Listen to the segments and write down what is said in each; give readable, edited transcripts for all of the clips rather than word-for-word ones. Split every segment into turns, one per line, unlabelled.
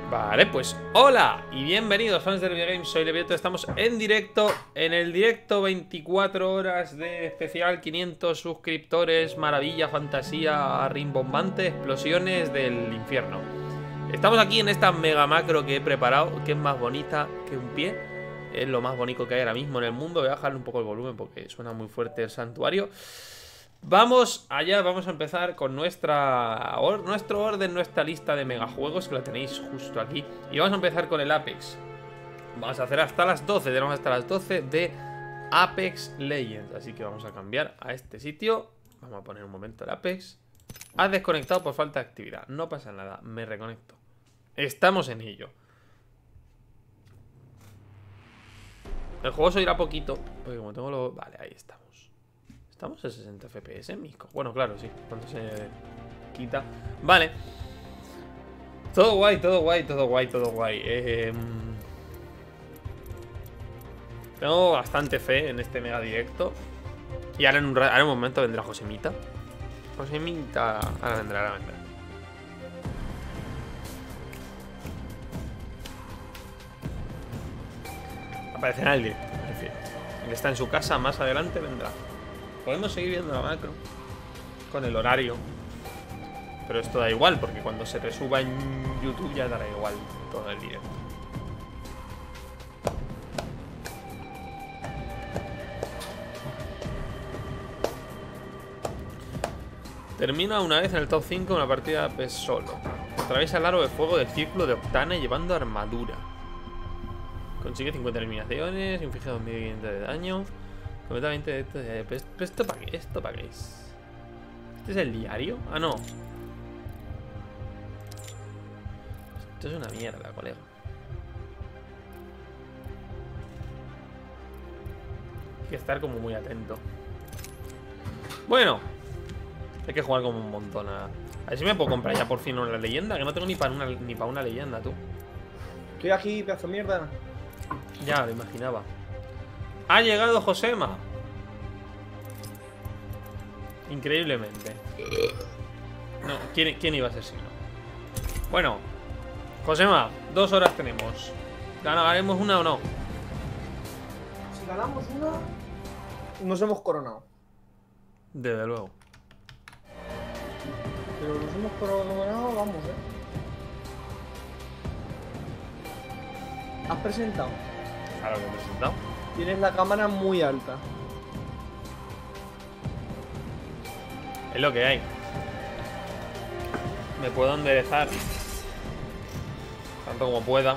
Vale, pues hola y bienvenidos fans de Videogames, soy Levioto, estamos en directo, en el directo 24 horas de especial, 500 suscriptores, maravilla, fantasía, rimbombante, explosiones del infierno. Estamos aquí en esta mega macro que he preparado, que es más bonita que un pie, es lo más bonito que hay ahora mismo en el mundo. Voy a bajarle un poco el volumen porque suena muy fuerte el santuario. Vamos allá, vamos a empezar con nuestro orden, nuestra lista de megajuegos, que la tenéis justo aquí. Y vamos a empezar con el Apex. Vamos a hacer hasta las 12, tenemos hasta las 12 de Apex Legends. Así que vamos a cambiar a este sitio. Vamos a poner un momento el Apex. Has desconectado por falta de actividad. No pasa nada, me reconecto. Estamos en ello. El juego se irá poquito, porque como tengo lo... Vale, ahí estamos. ¿Estamos a 60 FPS, Mico? Bueno, claro, sí. Cuando se quita. Vale. Todo guay, todo guay, todo guay, todo guay. Tengo bastante fe en este mega directo. Y ahora en un momento vendrá Josemita. Josemita. Ahora vendrá, ahora vendrá. Aparecerá el directo, me refiero. Él está en su casa, más adelante vendrá. Podemos seguir viendo la macro con el horario, pero esto da igual, porque cuando se resuba en YouTube ya dará igual todo el directo. Termina una vez en el top 5 una partida PES solo. Atraviesa el aro de fuego del círculo de Octane llevando armadura. Consigue 50 eliminaciones, inflige 2500 de daño. Completamente de esto. ¿Pero esto para qué? ¿Esto para qué es? ¿Este es el diario? Ah, no. Esto es una mierda, colega. Hay que estar como muy atento. Bueno, hay que jugar como un montón. A ver si me puedo comprar ya por fin una leyenda. Que no tengo ni para una leyenda, tú.
Estoy aquí, pedazo de mierda.
Ya, lo imaginaba. Ha llegado Josema. Increíblemente. No, ¿quién iba a ser si no? Bueno, Josema, 2 horas tenemos. ¿Ganaremos una o no?
Si ganamos una, nos hemos coronado.
Desde luego.
Pero nos hemos coronado, vamos, ¿Has presentado?
Claro que he presentado.
Tienes la cámara muy alta.
Es lo que hay. Me puedo enderezar tanto como pueda.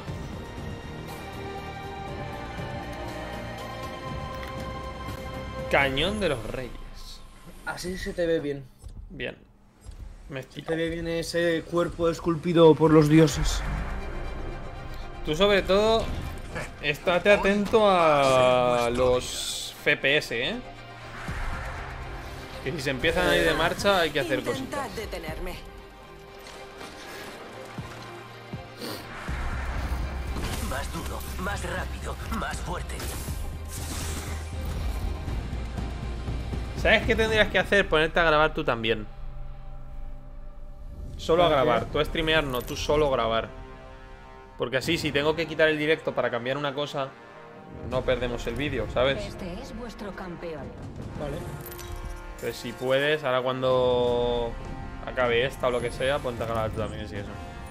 Cañón de los Reyes.
Así se te ve bien.
Bien.
Se te ve bien ese cuerpo esculpido por los dioses.
Tú sobre todo, estate atento a los FPS, ¿eh? Que si se empiezan a ir de marcha hay que hacer cositas.
Detenerme.
Más duro, más rápido, más fuerte.
¿Sabes qué tendrías que hacer? Ponerte a grabar tú también. Solo a grabar. Tú a streamear no, tú solo grabar. Porque así, si tengo que quitar el directo para cambiar una cosa, no perdemos el vídeo, ¿sabes?
Este es vuestro campeón.
Vale.
Pues si puedes, ahora cuando acabe esta o lo que sea, ponte a grabar tú también, si eso.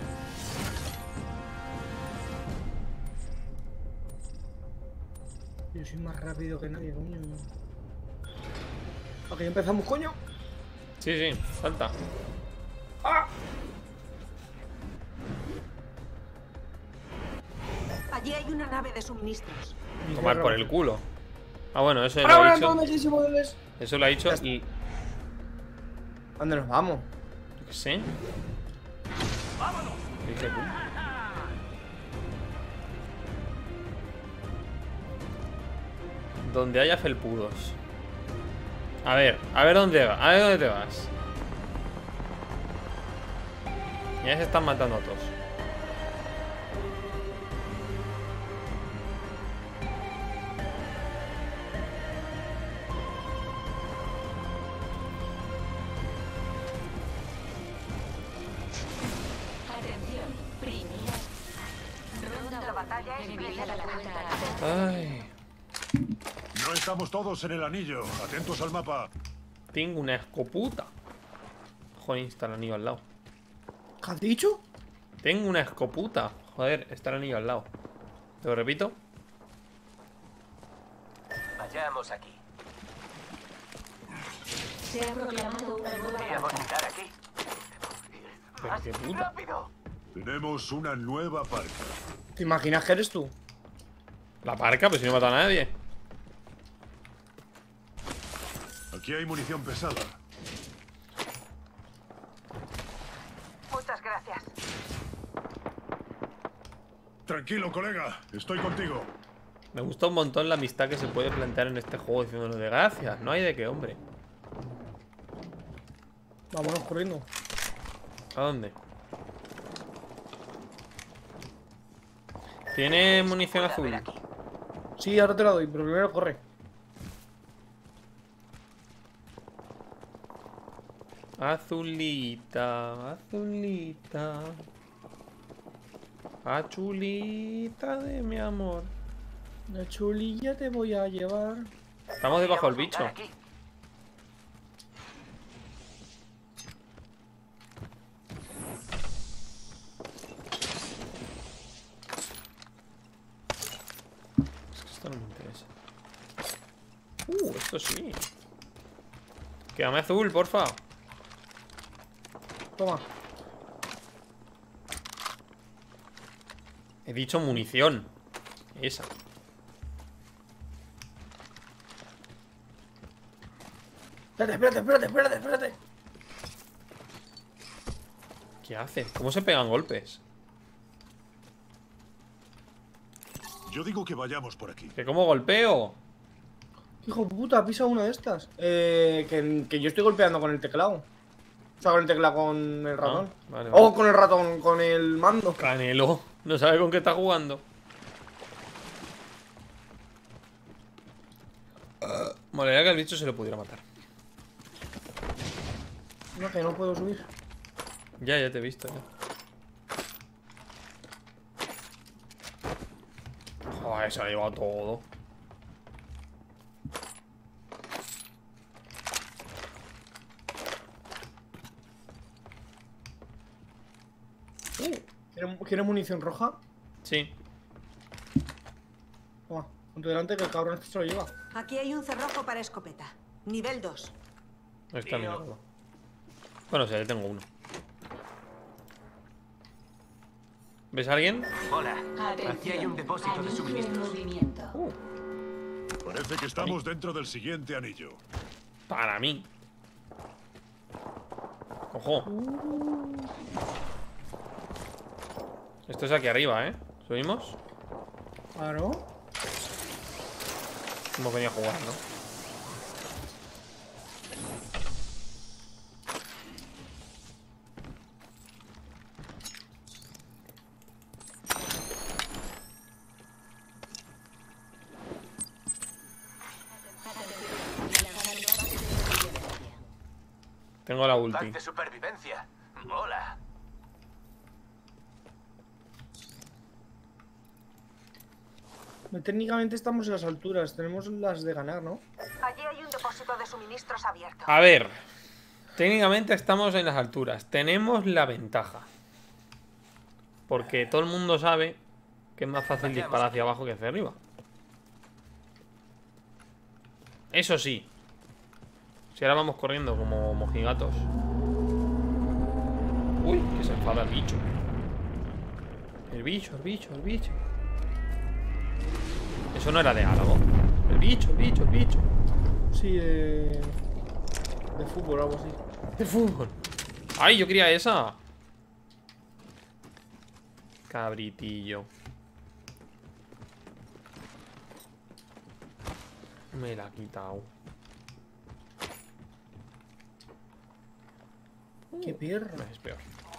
Yo soy más rápido que nadie, coño. Ok, empezamos, coño.
Sí, sí, salta.
¡Ah!
Allí hay una nave de suministros.
Tomar por el culo. Ah, bueno, eso lo
¡Ahora
ha dicho.
dónde se mueves!
Eso lo ha dicho y...
¿A dónde nos vamos?
Yo qué sé.
¡Vámonos!
¿Qué dices tú? Donde haya felpudos. A ver dónde va, a ver dónde te vas. Ya se están matando a todos. Ay.
No estamos todos en el anillo. Atentos al mapa.
Tengo una escoputa. Joder, está el anillo al lado.
¿Qué has dicho?
Tengo una escoputa. Joder, está el anillo al lado. ¿Te lo repito?
Vayamos aquí.
Se ha proclamado una nueva
Voy a
raza.
montar aquí.
Pero qué puta.
¡Rápido!
Tenemos una nueva parca.
¿Te imaginas que eres tú?
La parca, pues si no mata a nadie.
Aquí hay munición pesada.
Muchas gracias.
Tranquilo, colega. Estoy contigo.
Me gusta un montón la amistad que se puede plantear en este juego diciéndolo de gracias. No hay de qué, hombre.
Vámonos corriendo.
¿A dónde? ¿Tiene munición
Puede haber
azul?
aquí.
Sí, ahora te la doy, pero primero corre.
Azulita, azulita. Achulita de mi amor.
La chulilla te voy a llevar.
Estamos debajo del
Podríamos
bicho.
montar aquí.
Es que esto no me interesa. Esto sí. Quédame azul, porfa.
Toma.
He dicho munición. Esa.
Espérate.
¿Qué hace? ¿Cómo se pegan golpes?
Yo digo que vayamos por aquí.
¿Que cómo golpeo?
Hijo puta, pisa una de estas. Que yo estoy golpeando con el teclado. O sea, con el teclado, con el ratón.
vale, vale.
O con el ratón, con el mando.
Canelo. No sabe con qué está jugando. Molaría que al bicho se lo pudiera matar.
No, que no puedo subir.
Ya te he visto, ya. Joder, se ha llevado todo.
¿Quieres munición roja?
Sí.
Toma, ponte delante que el cabrón este se lo lleva.
Aquí hay un cerrojo para escopeta. Nivel 2.
No está mi arma. Bueno, o sea, yo tengo uno. ¿Ves a alguien?
Hola. Aquí hay un depósito de suministros.
Parece que estamos dentro del siguiente anillo.
Para mí. Ojo. Esto es aquí arriba, ¿eh? ¿Subimos?
Claro.
Hemos venido a jugar, ¿no? Tengo la ulti.
Pack de supervivencia. Mola.
Técnicamente estamos en las alturas. Tenemos las de ganar, ¿no?
Allí hay un depósito de suministros abierto.
A ver. Técnicamente estamos en las alturas. Tenemos la ventaja. Porque todo el mundo sabe que es más fácil disparar hacia abajo que hacia arriba. Eso sí. Si ahora vamos corriendo como mojigatos. Uy, que se enfada el bicho. El bicho. Eso no era de algo. El bicho.
Sí, de fútbol o algo así.
De fútbol. ¡Ay, yo quería esa! Cabritillo. Me la ha quitado.
Qué perro.
Es peor.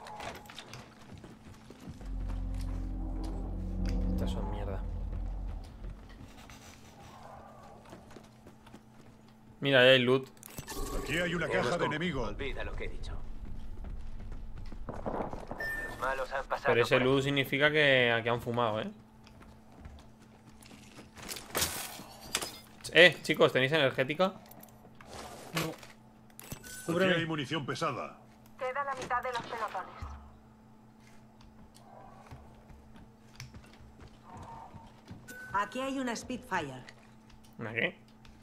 Estas son mierda. Mira, ahí hay loot.
Aquí hay una caja de enemigo.
Olvida lo que he dicho. Los malos han pasado.
Pero ese
por
loot significa que aquí han fumado, ¿eh? Chicos, ¿tenéis energética?
Aquí hay munición pesada.
Queda la mitad de los pelotones. Aquí hay una Spitfire.
¿Una qué?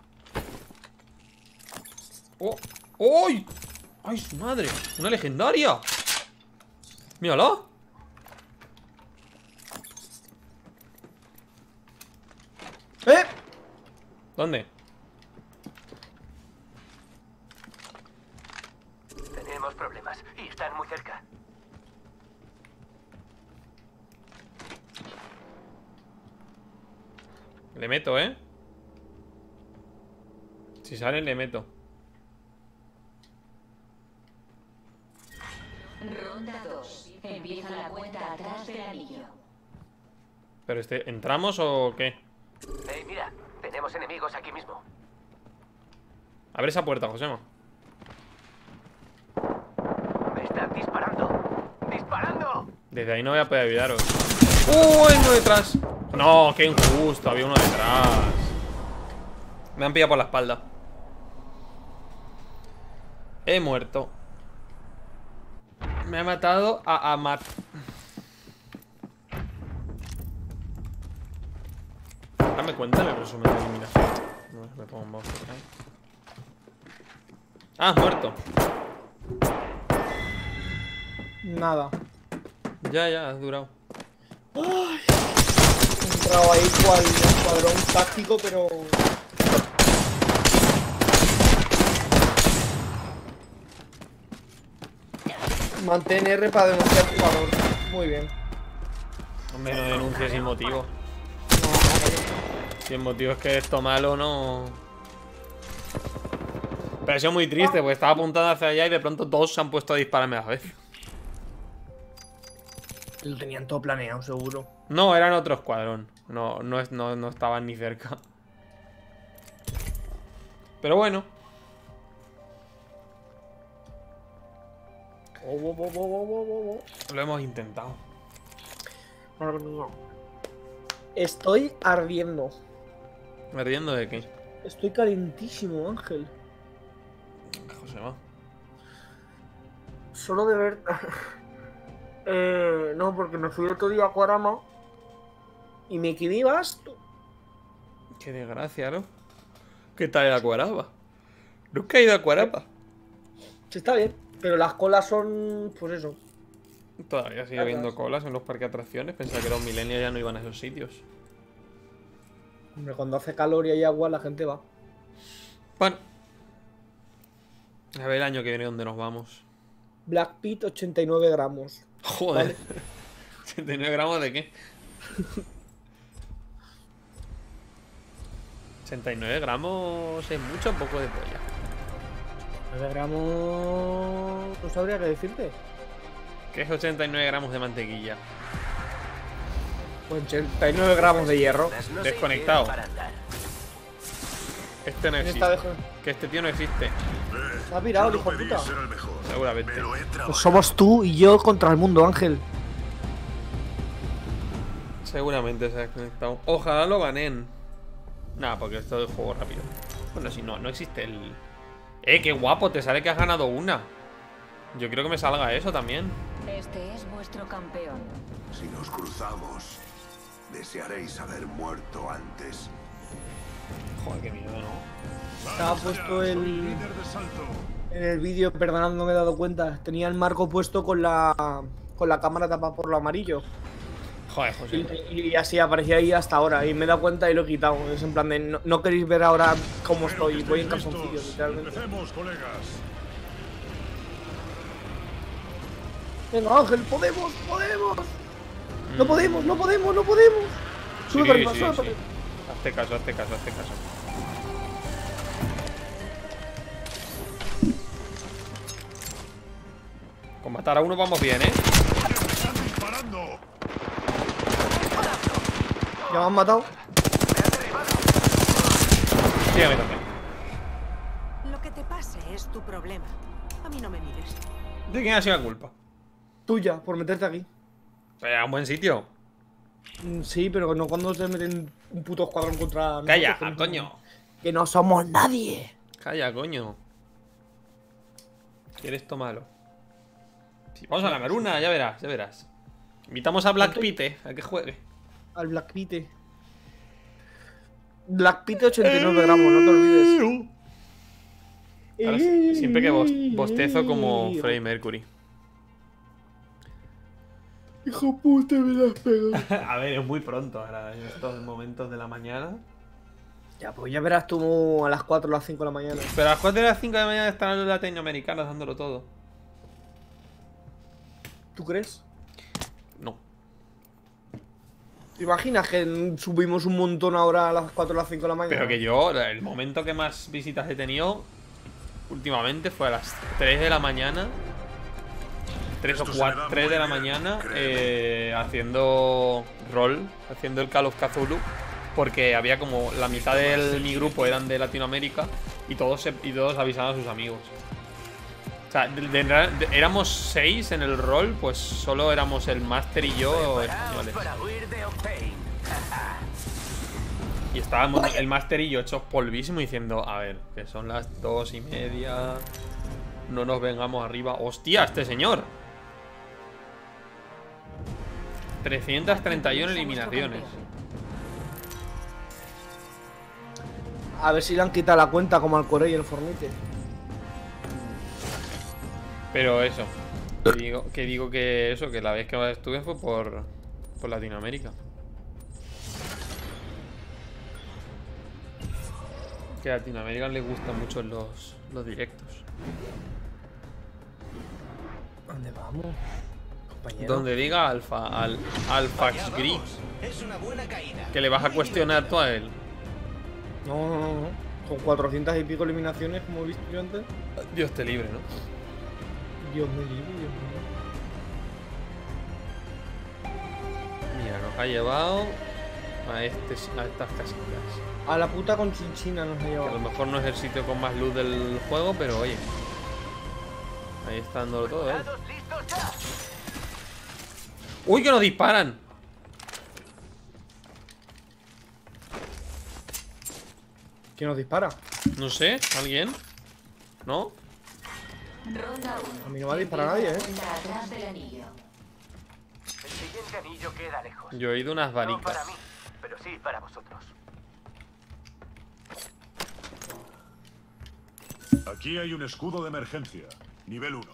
¡Oh! ¡Uy! ¡Ay, su madre! ¡Una legendaria! ¡Mírala! ¿Dónde?
Tenemos problemas y están muy cerca.
Le meto, ¿eh? Si salen, le meto.
Ronda 2. Empieza la cuenta atrás del anillo.
Pero ¿entramos o qué?
Mira, tenemos enemigos aquí mismo.
Abre esa puerta, Josema.
Me están disparando. ¡Disparando!
Desde ahí no voy a poder ayudaros. ¡Uy, uno detrás! No, qué injusto, había uno detrás. Me han pillado por la espalda. He muerto. Me ha matado a Amat. Ahora me cuentan el resumen de eliminación. No, me pongo un mouse por ahí. Ah, has muerto.
Nada.
Ya, has durado.
He entrado ahí cual escuadrón táctico, pero... Mantén R para denunciar jugador. Muy bien.
Hombre, no denuncies sin motivo. Si el motivo es que esto malo, no. Pero ha sido muy triste, porque estaba apuntando hacia allá y de pronto todos se han puesto a dispararme a la vez.
Lo tenían todo planeado, seguro.
No, eran otro escuadrón. No estaban ni cerca. Pero bueno. Lo hemos intentado.
Estoy ardiendo.
¿Ardiendo de qué?
Estoy calentísimo, Ángel.
Josema.
Solo de ver... no, porque me fui el otro día a Cuarama y me quedé basto.
Qué desgracia, ¿no? ¿Qué tal el Acuarapa? Nunca he ido a Acuarapa.
Sí, está bien, pero las colas son... pues eso.
Todavía sigue habiendo colas en los parques de atracciones. Pensaba que los millennials ya no iban a esos sitios.
Hombre, cuando hace calor y hay agua, la gente va.
Bueno. A ver el año que viene dónde nos vamos.
Black Pit, 89 gramos.
Joder.
Vale.
89 gramos de qué? 89 gramos es mucho o poco de polla.
9 gramos... no sabría qué decirte.
¿Qué es 89 gramos de mantequilla?
89 gramos de hierro.
No
Desconectado.
se quieren para andar.
Este no
¿Quién
existe.
está
Que este tío no existe.
Se ha pirado el
Yo
hijo
no
de
pedí
puta.
ser el mejor.
Seguramente.
Me lo he trabajado.
Pues somos tú y yo contra el mundo, Ángel.
Seguramente se ha desconectado. Ojalá lo ganen. Nada, porque esto es juego rápido. Bueno, si no existe el... qué guapo, te sale que has ganado una. Yo quiero que me salga eso también.
Este es vuestro campeón.
Si nos cruzamos, desearéis haber muerto antes.
Joder, qué miedo, ¿no?
Estaba
Vamos
puesto
allá, soy
el...
líder de salto.
en el vídeo, perdonad, no me he dado cuenta. Tenía el marco puesto con la cámara tapada por lo amarillo.
Joder, José.
Y así aparecía ahí hasta ahora. Y me he dado cuenta y lo he quitado. Es en plan de no queréis ver ahora cómo
Creo que
estoy. Voy en
estáis
calzoncillos,
listos.
literalmente.
Empecemos, colegas.
Venga, Ángel, podemos. No podemos. Sube para arriba, sube para arriba.
Hazte caso. Con matar a uno vamos bien, ¿eh?
¡Están disparando!
Ya me han matado.
Sí, a mí también.
Lo que te pase es tu problema. A mí no me mires.
¿De quién ha sido la culpa?
Tuya, por meterte aquí.
Pero a un buen sitio.
Sí, pero no cuando se meten un puto escuadrón contra...
Calla,
nosotros,
coño.
Que no somos nadie.
Calla, coño. ¿Quieres tomarlo? Sí, vamos a ganar una, ya verás, ya verás. Invitamos a Black Pete a que juegue.
Al Black Pete. Black Pete 89 gramos, no te olvides.
Ahora, siempre que bostezo como Freddie Mercury.
Hijo puta, me las pegado.
A ver, es muy pronto ahora, en estos momentos de la mañana.
Ya, pues ya verás tú a las 4 o las 5 de la mañana.
Pero a las 4 de las 5 de la mañana están los latinoamericanos dándolo todo.
¿Tú crees?
No.
¿Te imaginas que subimos un montón ahora a las 4 o las 5 de la mañana?
Pero que yo, el momento que más visitas he tenido últimamente fue a las 3 de la mañana. 3 o 4, 3 de la mañana haciendo rol, haciendo el Call of Cthulhu. Porque había como la mitad de mi grupo eran de Latinoamérica y todos avisaban a sus amigos. O sea, éramos 6 en el rol, pues solo éramos el máster y yo españoles. Y estábamos el máster y yo hechos polvísimo diciendo, a ver, que son las 2:30, no nos vengamos arriba. ¡Hostia, este señor! 331 eliminaciones.
A ver si le han quitado la cuenta como al Corey y el Fornite.
Pero eso, que eso, que la vez que más estuve fue por Latinoamérica. Que a Latinoamérica les gustan mucho los directos.
¿Dónde vamos, compañero?
Donde diga Alfax Gris, que le vas a cuestionar tú a él.
No. Con 400 y pico eliminaciones, como he visto yo antes.
Dios te libre, ¿no?
Dios me libre, Dios mío.
Mira, nos ha llevado a estas casitas.
A la puta con chinchina nos ha
Que a lo
llevado.
mejor no es el sitio con más luz del juego, pero oye. Ahí está dándolo todo, ¡Uy, que nos disparan!
¿Quién nos dispara?
No sé, ¿alguien? ¿No?
Ronda 1.
A mí no me va a disparar nadie,
Cuenta atrás del anillo.
El siguiente anillo queda lejos.
Yo he oído unas
No
varicas.
para mí, pero sí para vosotros.
Aquí hay un escudo de emergencia. Nivel 1.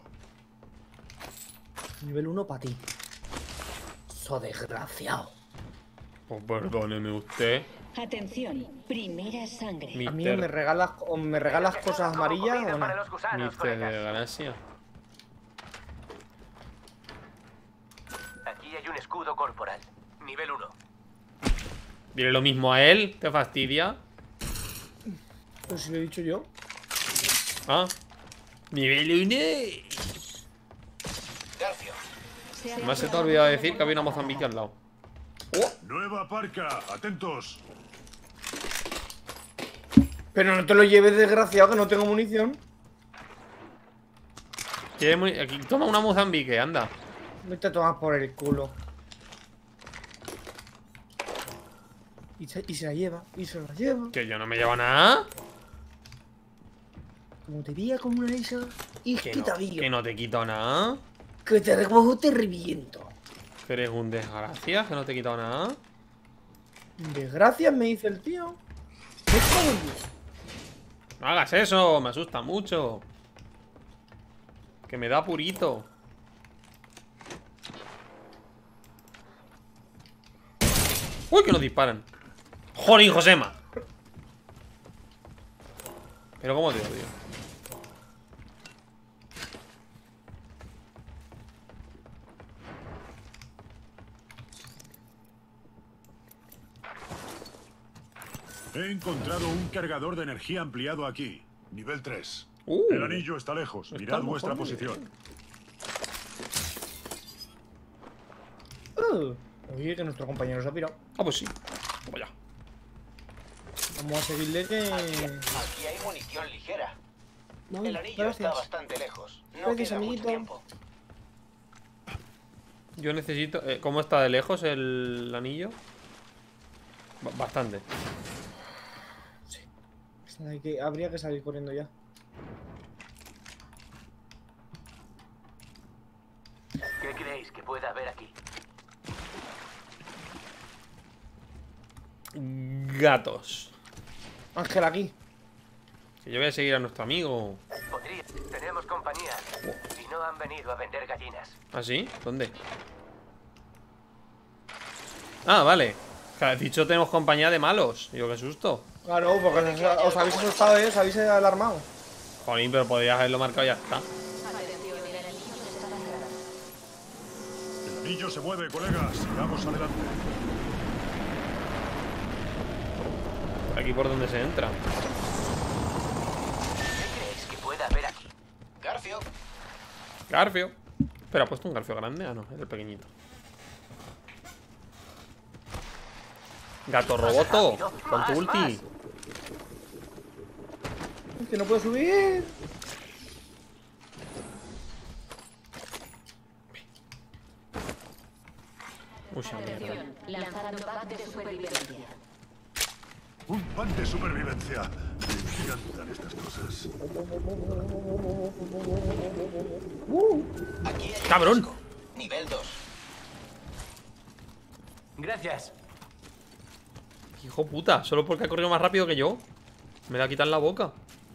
Nivel 1 para ti. So desgraciado.
Pues perdóneme usted.
Atención, primera sangre.
A mí me regalas cosas amarillas o no.
Para los gusanos,
Mister de
colegas.
Galaxia.
Aquí hay un escudo corporal. Nivel 1.
Dile lo mismo a él, te fastidia.
Pues si lo he dicho yo.
Ah. Nivel 1. Además se te ha olvidado decir que había una Mozambique al lado.
Nueva parca. Atentos.
Pero no te lo lleves, desgraciado, que no tengo munición.
Aquí, toma una Mozambique, anda.
Vete a tomar por el culo. Y se la lleva, y se la lleva.
Que yo no me llevo nada.
Como te veía como una esa, y
Que
que te
no,
digo,
que no te quito nada.
que te recojo, te reviento.
Que eres un desgracia, que no te he quitado nada.
Desgracias, me dice el tío. ¿Qué cago en Dios?
No hagas eso, me asusta mucho. Que me da purito. Uy, que nos disparan. Jolín, Josema. Pero cómo te odio.
He encontrado un cargador de energía ampliado aquí. Nivel 3. El anillo está lejos.
Está
Mirad
mejor,
vuestra
muy
posición.
Oye, que nuestro compañero se ha pirado.
Ah, pues sí. Vamos allá.
Vamos a seguirle que...
Aquí hay munición ligera.
Vale,
El anillo
gracias.
está bastante lejos. No
Gracias,
queda mucho
amiguito.
tiempo.
Yo necesito... ¿Cómo está de lejos el anillo? Bastante.
Habría que salir corriendo ya.
¿Qué creéis que pueda haber aquí?
Gatos.
Ángel, aquí.
Que yo voy a seguir a nuestro amigo.
Tenemos compañía. Y no han venido a vender gallinas.
¿Ah, sí? ¿Dónde? Ah, vale. Que has dicho tenemos compañía de malos. Digo, qué susto.
Claro, porque os habéis asustado, os habéis alarmado.
Jolín, pero podrías haberlo marcado y ya está.
El anillo se mueve, colegas. Sigamos adelante.
Por aquí por donde se entra.
¿Qué creéis que pueda haber aquí?
Garfio.
Garfio. Espera, ¿ha puesto un garfio grande? Ah, no, es el pequeñito. Gato roboto, con tu ulti.
Es que no puedo subir.
Uy, esa mierda.
Lanzando pack de supervivencia.
Un pan de supervivencia. Me encantan estas cosas.
Aquí hay
¡Cabrón!
disco. Nivel 2.
Gracias.
Hijo puta, solo porque ha corrido más rápido que yo. Me la quitan la boca.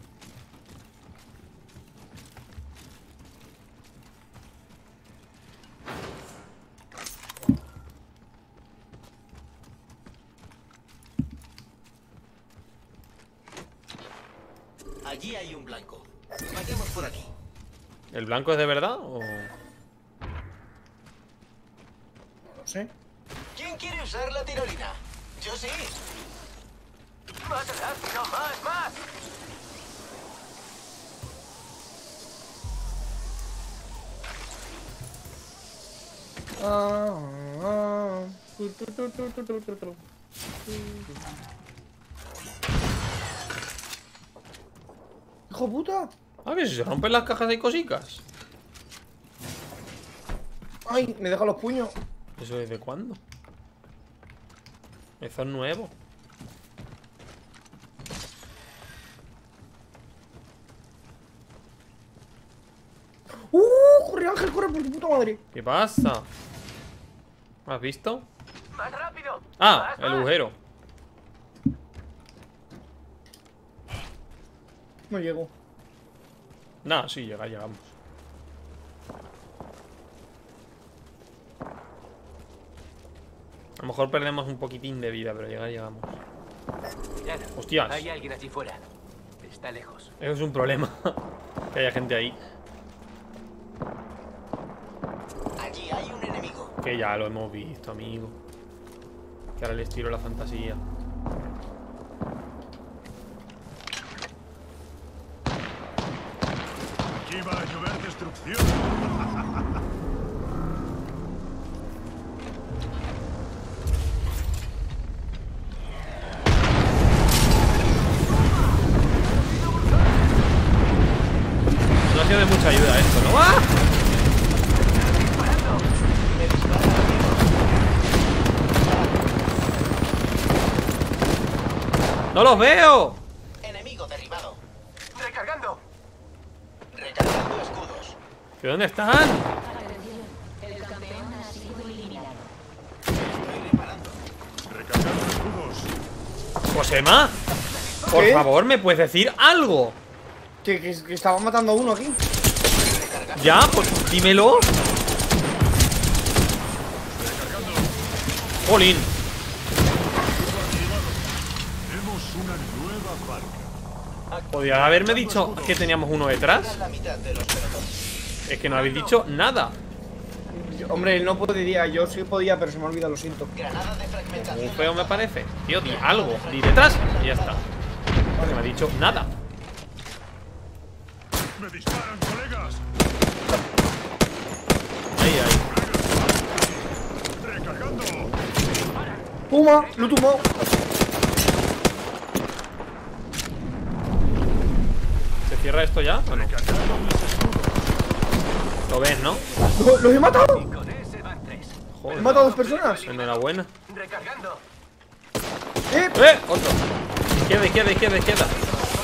Allí hay un blanco. Vayamos por aquí.
¿El blanco es de verdad o...?
No sé.
¿Quién quiere usar la tirolina? Yo sí.
Más rápido, más.
¡Hijo puta!
Ah, que si se rompen las cajas hay cositas.
¡Ay! Me deja los puños.
¿Eso desde cuándo? Eso es nuevo.
¡Corre, Ángel! ¡Corre por tu puta madre!
¿Qué pasa? ¿Has visto?
Más rápido.
Ah,
Más,
el
más.
agujero.
No llego.
Nah, sí, llegamos. A lo mejor perdemos un poquitín de vida, pero llegamos.
Mirad,
Hostias.
hay alguien allí fuera. Está lejos.
Eso es un problema. Que haya gente ahí.
Allí hay un enemigo.
Que ya lo hemos visto, amigo. Que ahora les tiro la fantasía.
Aquí va a llover destrucción.
No ha sido de mucha ayuda esto, ¿no? ¡Ah! ¡No los veo!
Enemigo derribado.
Recargando.
Recargando escudos.
¿De dónde están?
Atención, el campeón ha sido eliminado.
Estoy reparando.
Recargando escudos.
Josema, por
¿Qué?
favor, ¿me puedes decir algo?
Que estaba matando a uno aquí.
Ya, pues dímelo. Jolín.
Tenemos una nueva barca.
Podrías haberme dicho que teníamos uno detrás.
La mitad de los pelotones.
Es que no habéis dicho nada.
Hombre, no podría. Yo sí podía, pero se me ha olvidado, lo siento.
Granada de
Muy
fragmentación.
feo me parece. Tío, di algo. Di detrás y ya está. No me ha dicho nada.
¡Me disparan, colegas!
Ahí, ahí.
¡Recargando!
¡Puma! ¡Lo tumbó!
¿Se cierra esto ya o no?
Recargando mis escudos.
Lo ves, ¿no?
¡Los he matado!
Con ese van 3.
¿He
Joder.
matado a dos personas?
Recargando.
Otro. Izquierda, izquierda, izquierda, izquierda.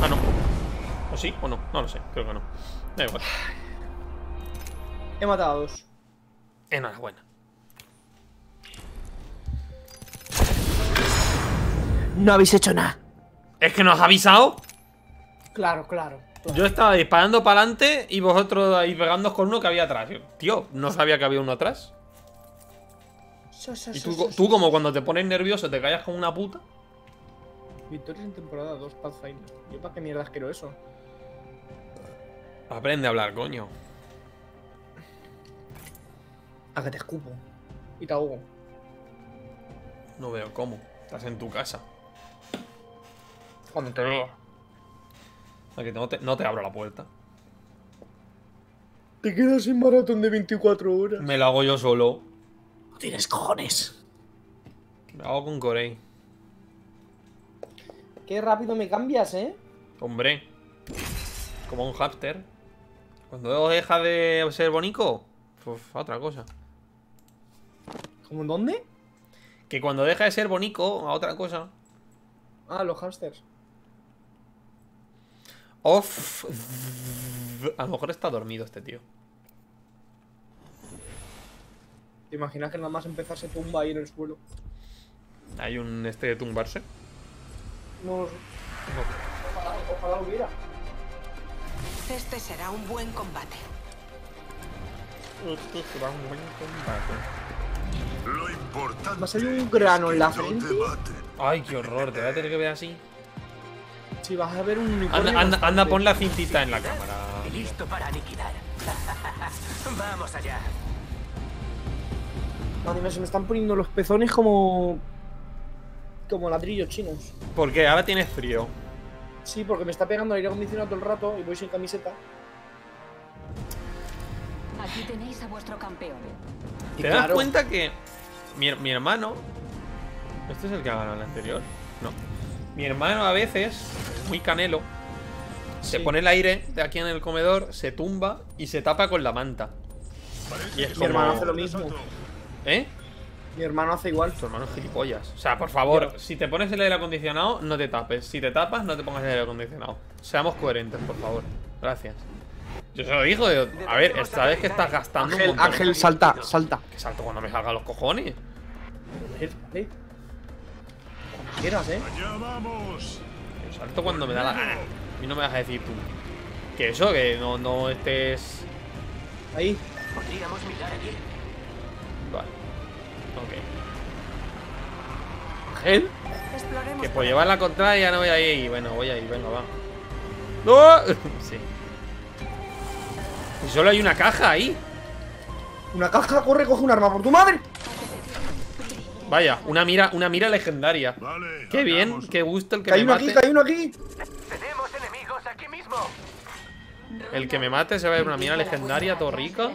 Ah, no. ¿O sí? ¿O no? No lo sé, creo que no. Da igual.
He matado a 2.
Enhorabuena.
No habéis hecho nada.
¿Es que nos has avisado?
Claro, claro.
Yo estaba disparando para adelante y vosotros ahí pegándoos con uno que había atrás. Tío, no sabía que había uno atrás. Y tú como cuando te pones nervioso te callas como una puta.
Victorias en temporada 2, Pathfinder. ¿Yo para qué mierdas quiero eso?
Aprende a hablar, coño.
A que te escupo. Y te ahogo.
No veo cómo. Estás en tu casa.
Cuando te veo.
A que no te abro la puerta.
Te quedas sin maratón de 24 horas.
Me lo hago yo solo.
No tienes cojones.
Me lo hago con Corey.
Qué rápido me cambias,
Hombre. Como un hámster. Cuando deja de ser bonito, pues otra cosa.
¿Cómo en dónde?
Que cuando deja de ser bonito, a otra cosa.
Ah, los hamsters.
Off. A lo mejor está dormido este tío.
¿Te imaginas que nada más empezar se tumba ahí en el suelo?
Hay un de tumbarse.
No lo sé. Ojalá hubiera.
Este será un buen combate.
Lo importante.
Me ha salido un grano en la
es que no te
frente.
maten.
Ay, qué horror, te voy a tener que ver así.
Si vas a ver un unicornio.
Anda, pon la cintita en la cámara.
Listo para aniquilar. Vamos allá.
Madre mía, se me están poniendo los pezones como. Como ladrillos chinos.
¿Por qué? Ahora tienes frío.
Sí, porque me está pegando el aire acondicionado todo el rato y voy sin camiseta.
Aquí tenéis a vuestro campeón.
Y
¿Te das
claro,
cuenta que mi hermano... ¿Este es el que ha ganado el anterior? No. Mi hermano a veces, muy canelo, se
Sí.
pone el aire de aquí en el comedor, se tumba y se tapa con la manta. Y es
Mi
como...
hermano hace lo mismo.
¿Eh?
Mi hermano hace igual.
Tu hermano es gilipollas. O sea, por favor, si te pones el aire acondicionado, no te tapes. Si te tapas, no te pongas el aire acondicionado. Seamos coherentes, por favor. Gracias. Yo se lo digo, a ver, esta vez que estás gastando un montón.
Ángel, salta, salta.
Que salto cuando me salga los cojones.
Vale. Cuando quieras,
Allá vamos.
Yo salto cuando me da la gana. A mí no me vas a decir tú. Que eso, que no estés...
Ahí.
Podríamos mirar aquí.
Vale. Ok.
Ángel.
Exploremos
Que
por
por
aquí.
llevar la contraria no voy a ir. Bueno, voy a ir, venga, va. ¡No! Sí. Y solo hay una caja ahí.
Una caja, corre, coge un arma por tu madre.
Vaya, una mira legendaria.
Vale.
Qué bien,
hagamos.
qué gusto el que
Que hay
me
uno aquí,
mate.
que hay uno aquí.
Tenemos enemigos aquí mismo.
El que me mate se va a ver una mira legendaria, todo rica.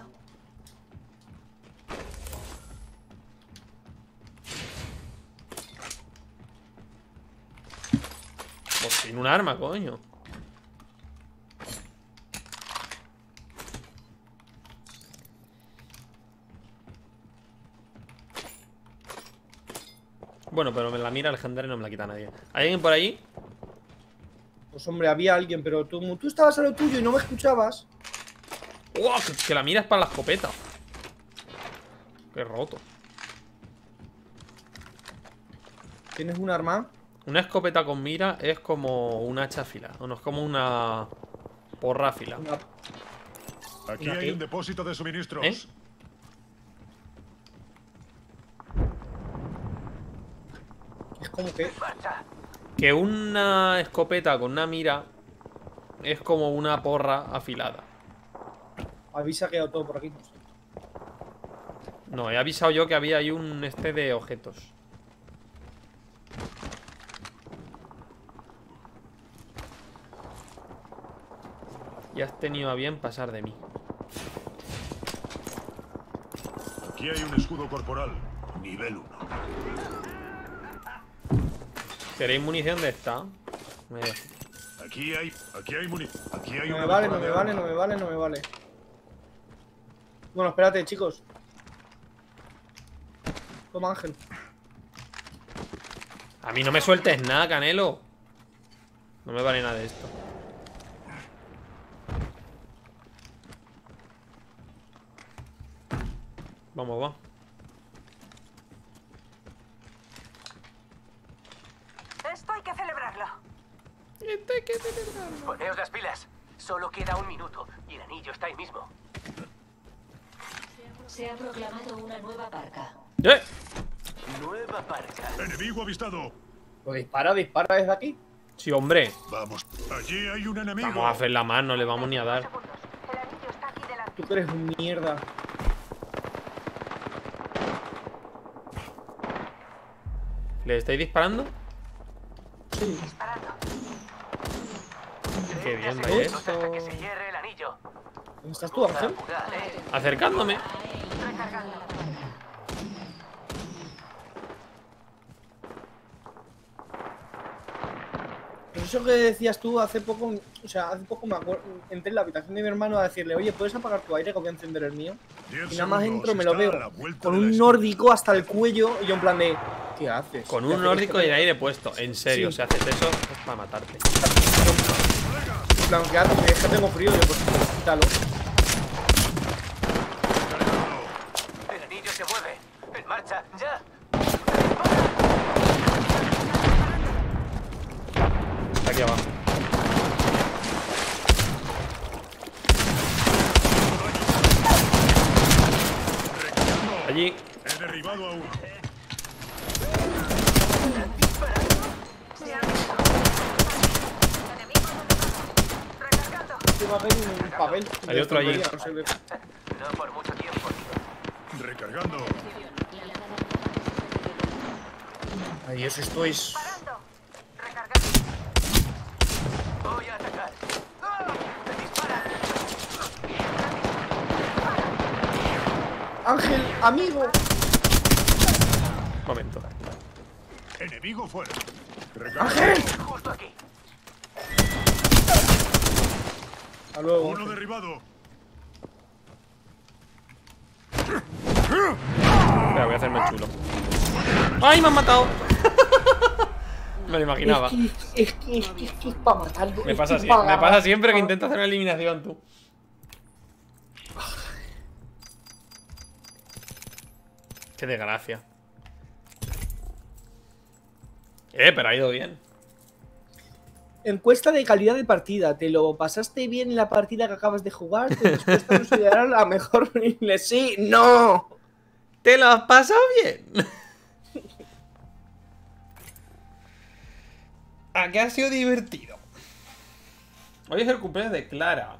Pues sin un arma, coño. Bueno, pero la mira legendaria no me la quita nadie. ¿Hay alguien por ahí?
Pues hombre, había alguien, pero tú estabas a lo tuyo y no me escuchabas.
¡Wow! Que la mira es para la escopeta. Qué roto.
¿Tienes un arma?
Una escopeta con mira es como un hacha afilada. No, es como una porra afilada.
Una-
Aquí hay un depósito de suministros.
¿Eh?
Es como que.
Marcha.
Que una escopeta con una mira es como una porra afilada.
Habéis saqueado todo por aquí.
No, he avisado yo que había ahí un de objetos. Y has tenido a bien pasar de mí.
Aquí hay un escudo corporal. Nivel 1.
¿Queréis munición de esta?
Aquí hay Aquí hay
No
una
me vale, no
mejora
me
de
vale,
arma.
no me vale, no me vale. Bueno, espérate, chicos. Toma, Ángel.
A mí no me sueltes nada, Canelo. No me vale nada de esto. Vamos, va.
Esto hay que celebrarlo.
Poneos las pilas. Solo queda un minuto y el anillo está ahí mismo.
Se ha proclamado una nueva parca.
¡Eh!
Nueva parca.
Enemigo avistado.
Pues dispara desde aquí.
Sí, hombre.
Vamos. Allí hay un enemigo.
Vamos a hacer la mano, no le vamos ni a dar.
El anillo está aquí delante.
Tú que eres un mierda.
¿Le estáis disparando?
Disparando.
Qué bien,
30
¿eh?
segundos hasta que se cierre el anillo.
¿Dónde estás tú, Ángel?
Apurad,
Acercándome.
Pues eso que decías tú hace poco, o sea, hace poco me acuerdo, entré en la habitación de mi hermano a decirle, oye, ¿puedes apagar tu aire que voy a encender el mío?
10
Y nada más
segundos,
entro, me lo
está a
veo
la vuelta
con
de la
un
esquina.
nórdico hasta el cuello y yo en plan de, ¿qué haces?
Con
¿Qué
un
haces?
nórdico y el aire puesto. En serio,
Sí.
si haces eso, es para matarte.
En plan, ¿qué haces? Es que tengo frío, yo pues quítalo.
El anillo se mueve. En marcha, ya.
Está aquí abajo. Allí.
He derribado a uno.
Te va a ver un papel.
Hay otro allí.
No sé,
No por mucho tiempo.
Recargando.
Ay, Dios, esto es...
Voy a atacar. ¡Me disparan!
Ángel, amigo.
Momento.
Enemigo fuera.
Ángel.
Justo aquí.
Hasta luego.
Uno
Ángel.
derribado.
Espera, voy a hacerme el chulo. ¡Ay, me han matado! Me lo imaginaba.
Es que es para matarlo.
Me
es
pasa,
que es pa'
me pasa
agarrar.
siempre que intento hacer una eliminación, tú. Qué desgracia. Pero ha ido bien.
Encuesta de calidad de partida. ¿Te lo pasaste bien en la partida que acabas de jugar? ¿Te dispuesta a considerar la mejor? Sí, no.
¿Te lo has pasado bien? ¿A qué ha sido divertido? Hoy es el cumpleaños de Clara.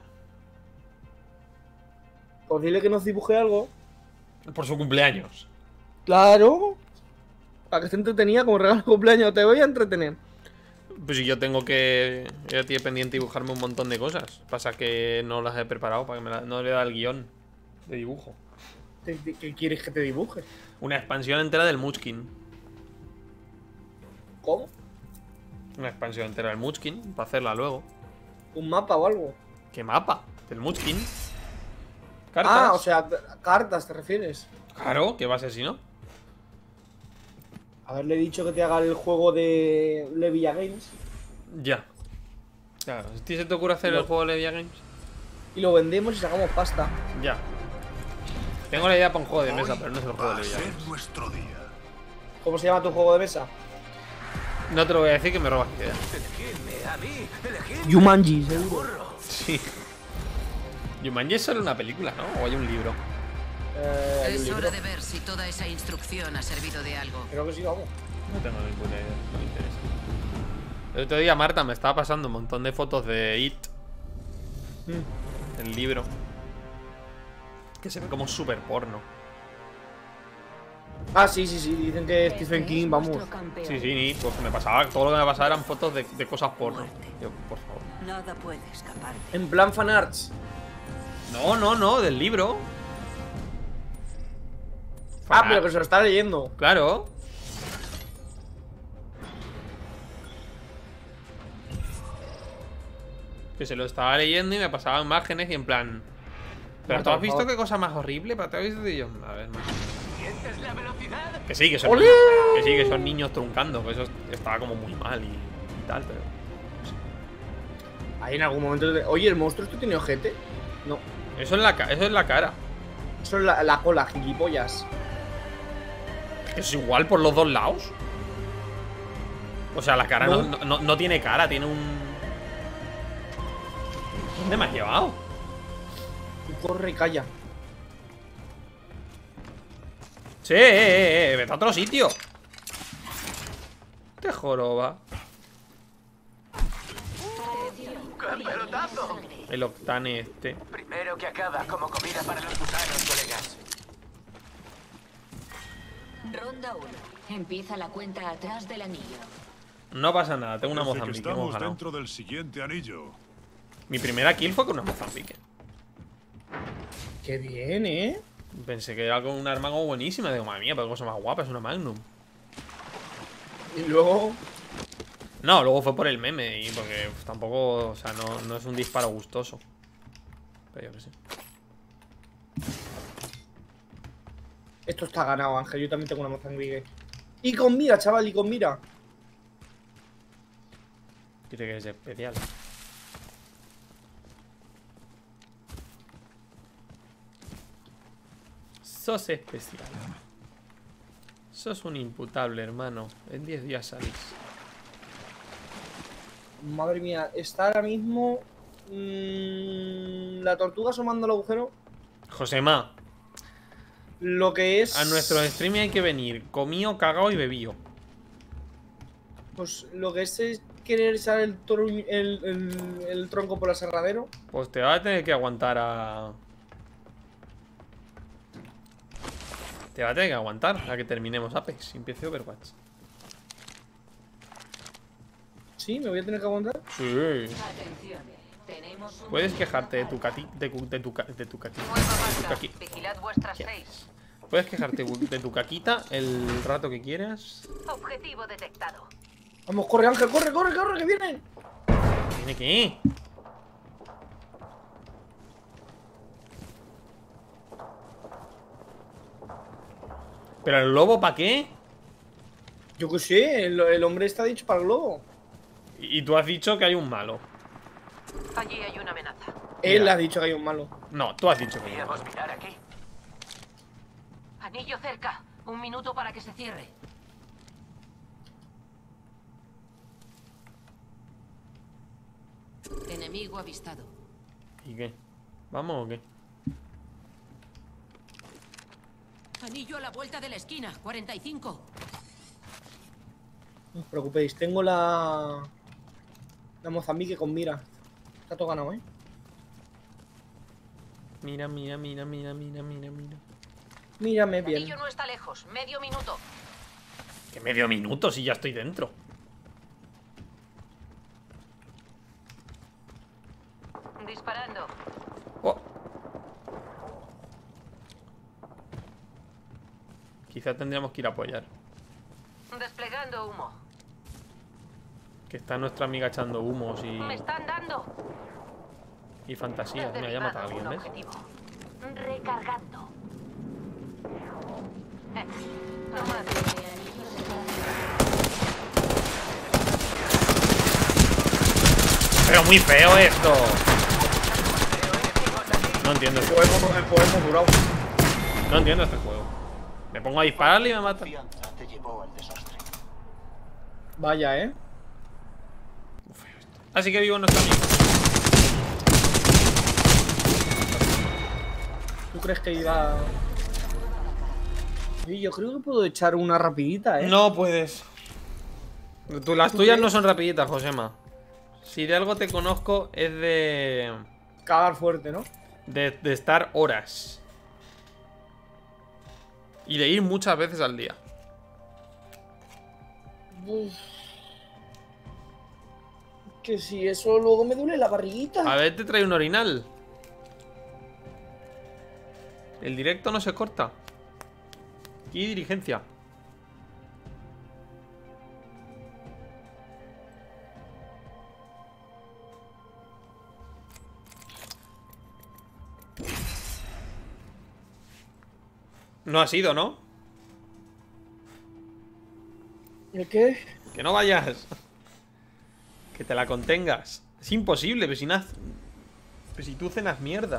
Pues dile que nos dibuje algo.
Por su cumpleaños.
Claro. Para que esté entretenida como regalo de cumpleaños. Te voy a entretener.
Pues si yo tengo que... Yo estoy pendiente dibujarme un montón de cosas. Pasa que no las he preparado para que no le da el guión de dibujo.
¿Qué quieres que te dibuje?
Una expansión entera del Munchkin.
¿Cómo?
Una expansión entera del Munchkin para hacerla luego.
¿Un mapa o algo?
¿Qué mapa? ¿Del Munchkin? ¿Cartas?
Ah, o sea, cartas te refieres.
Claro, ¿qué va a ser si no?
Haberle dicho que te haga el juego de Levilla Games
Ya. Claro, ¿a ti se te ocurre hacer el juego de Levia Games?
y lo vendemos y sacamos pasta.
Ya. Tengo la idea para un juego de mesa, pero no es el juego
Va
de
a
Levia
ser
Games.
nuestro día.
¿Cómo se llama tu juego de mesa?
No te lo voy a decir que me robas idea.
Elegidme a mí. Elegidme.
Jumanji, seguro.
Sí. Jumanji es solo una película, ¿no? ¿O hay un libro?
Hay un
Es
libro.
hora de ver si toda esa instrucción ha servido de algo.
Creo que sí, vamos.
No tengo ninguna idea, no me interesa. El otro día Marta me estaba pasando un montón de fotos de It, el libro, que se ve como súper porno.
Ah, sí, sí, sí. Dicen que Stephen King, vamos.
Sí, sí, pues me pasaba, todo lo que me pasaba eran fotos de cosas porno. Yo, por favor.
Nada puede escapar.
En plan fanarts.
No, del libro.
Ah, pero que se lo está leyendo.
Claro. Que se lo estaba leyendo y me pasaba imágenes y en plan... ¿Pero tú has visto qué cosa más horrible? ¿Pero te has visto? Y yo, a ver, no.
¿Sientes la velocidad?
Que sí, que son,
¡Olé!
que sí, que son niños truncando. Que eso estaba como muy mal y tal, pero...
Ahí en algún momento. Oye, ¿el monstruo esto tiene ojete? No.
Eso es la cara.
Eso es la cola, gilipollas.
Es igual por los dos lados. O sea, la cara no tiene cara, tiene un... ¿Dónde me has llevado?
Corre y calla.
Sí, vete a otro sitio. Te joroba.
¡Pelotazo!
El octane este.
Primero que acaba como comida para los gusanos, colegas.
Ronda 1. Empieza la cuenta atrás del anillo.
No pasa nada, tengo una
Parece que
Mozambique. Hemos
estamos
ganado.
dentro del siguiente anillo.
Mi primera kill fue con una Mozambique.
Qué bien, ¿eh?
Pensé que era con un arma como buenísima. Digo, madre mía, pero cosa más guapa, es una Magnum.
Y luego.
No, luego fue por el meme. Y porque tampoco, o sea, no es un disparo gustoso. Pero yo qué sé.
Esto está ganado, Ángel. Yo también tengo una Mozambique. Y con mira, chaval, y con mira.
Tiene que ser especial. Sos especial. Sos un imputable, hermano. En 10 días salís.
Madre mía, está ahora mismo. La tortuga asomando el agujero.
Josema,
Lo que es.
a nuestro stream hay que venir comido, cagado y bebido.
Pues lo que es querer echar el tronco por el aserradero.
Pues te vas a tener que aguantar a... Te va a tener que aguantar a que terminemos Apex y empiece Overwatch.
Sí, me voy a tener que aguantar.
Sí.
Atención. Tenemos un
Puedes quejarte de tu cati... De tu caqui...
Vigilad vuestras 6.
Puedes quejarte de tu caquita el rato que quieras.
Objetivo detectado.
Vamos, corre, Ángel, corre, corre, corre, que vienen.
¿Tiene qué? ¿Pero el lobo para qué?
Yo qué sé, el hombre está dicho para el globo.
Y tú has dicho que hay un malo.
Allí hay una amenaza.
Él
Mira.
ha dicho que hay un malo.
No, tú has dicho que hay un malo.
Podríamos mirar aquí.
Anillo cerca. 1 minuto para que se cierre. Enemigo avistado.
¿Y qué? ¿Vamos o qué?
Anillo a la vuelta de la esquina. 45.
No os preocupéis, tengo la Mozambique con mira. Está todo ganado, ¿eh?
Mira, mira, mira, mira, mira, mira, mira.
Mírame bien.
Anillo no está lejos. Medio minuto.
Que medio minuto si ya estoy dentro.
Disparando.
Oh. Quizá tendríamos que ir a apoyar.
Desplegando humo.
Que está nuestra amiga echando humos
Me están dando.
y fantasías. Mira, ya ha matado a alguien, ¿ves?
Objetivo. Recargando. Tomad.
Pero muy feo esto. No entiendo este juego.
El poema durado.
No entiendo este juego. Me pongo a dispararle y me mata.
Te llevó al desastre.
Vaya, ¿eh?
Así que vivo nuestro amigo.
¿Tú crees que iba...? Oye, yo creo que puedo echar una rapidita, ¿eh?
No puedes. Las tuyas no son rapiditas, Josema. Si de algo te conozco es de...
Cagar fuerte, ¿no?
De estar horas. Y de ir muchas veces al día.
Uf. Que si eso luego me duele la barriguita.
A ver, te trae un orinal. El directo no se corta. Aquí dirigencia. No ha sido, ¿no?
¿El qué?
Que no vayas. Que te la contengas. Es imposible, pero si tú cenas mierda.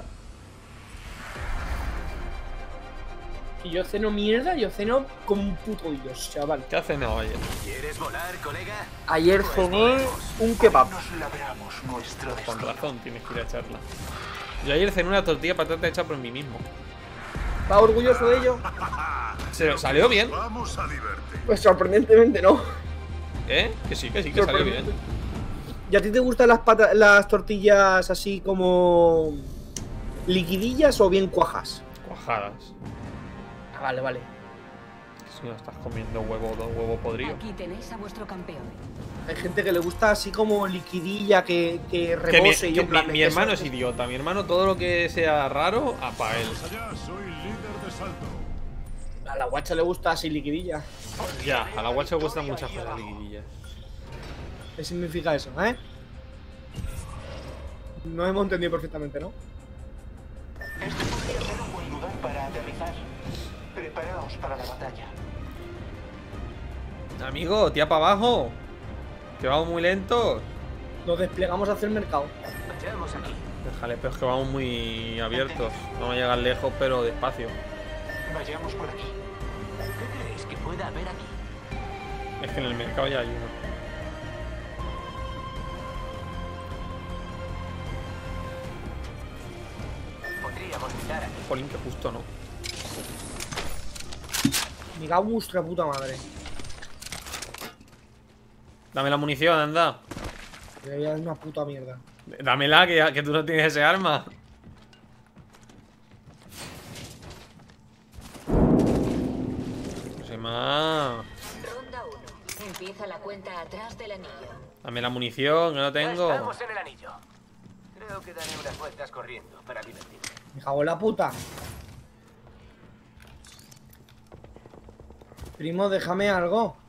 Y yo ceno mierda, yo ceno como un puto dios, chaval.
¿Qué has cenado ayer?
¿Quieres volar, colega?
Ayer cené un kebab.
Nos labramos nuestro
Con
destino.
razón, tienes que ir a echarla. Yo ayer cené una tortilla de patata hecha por mí mismo.
¿Va orgulloso de ello?
Se salió bien.
Vamos a divertir.
Pues sorprendentemente no.
¿Eh? Que sí, que salió bien.
¿Y a ti te gustan las tortillas así como liquidillas o bien cuajas?
Cuajadas.
Ah, vale, vale.
Si no estás comiendo huevo podrido.
Aquí tenéis a vuestro campeón.
Hay gente que le gusta así como liquidilla que rebose. y en plan de
Mi
que
hermano
eso-
es idiota. Mi hermano todo lo que sea raro, para él.
Vamos allá, soy líder de salto.
A la guacha le gusta así liquidilla.
Ya, a la guacha le gustan muchas cosas liquidillas.
¿Qué significa eso, No hemos entendido perfectamente, ¿no?
Este podría ser un buen lugar para aterrizar. Preparaos para la batalla.
Amigo, tía para abajo. Que vamos muy lentos.
Nos desplegamos hacia el mercado.
Vayamos aquí.
Déjale, pero es que vamos muy abiertos. Vamos a llegar lejos, pero despacio.
Vayamos por aquí.
¿Qué creéis que pueda haber aquí?
Es que en el mercado ya hay uno.
Podríamos mirar aquí.
Jolín, que justo no.
Me cago en vuestra puta madre.
Dame la munición, anda.
Me voy a dar una puta mierda.
Dámela, que tú no tienes ese arma. No sé más.
Ronda 1. Empieza la cuenta atrás del anillo.
Dame la munición, que no
Ya
tengo.
estamos en el anillo. Creo que daré unas vueltas corriendo para divertirme.
Me cago en la puta. Primo, déjame algo.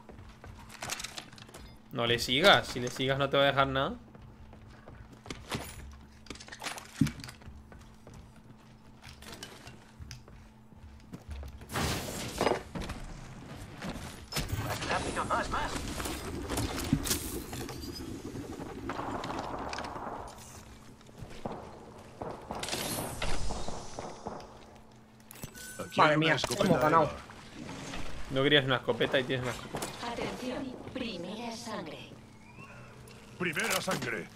No le sigas. Si le sigas no te va a dejar nada.
Más rápido, más.
Aquí
Madre
hay una
mía,
escopeta
hemos ganado.
Eva.
No querías una escopeta y tienes una escopeta.
Atención, primera sangre.
Primera sangre.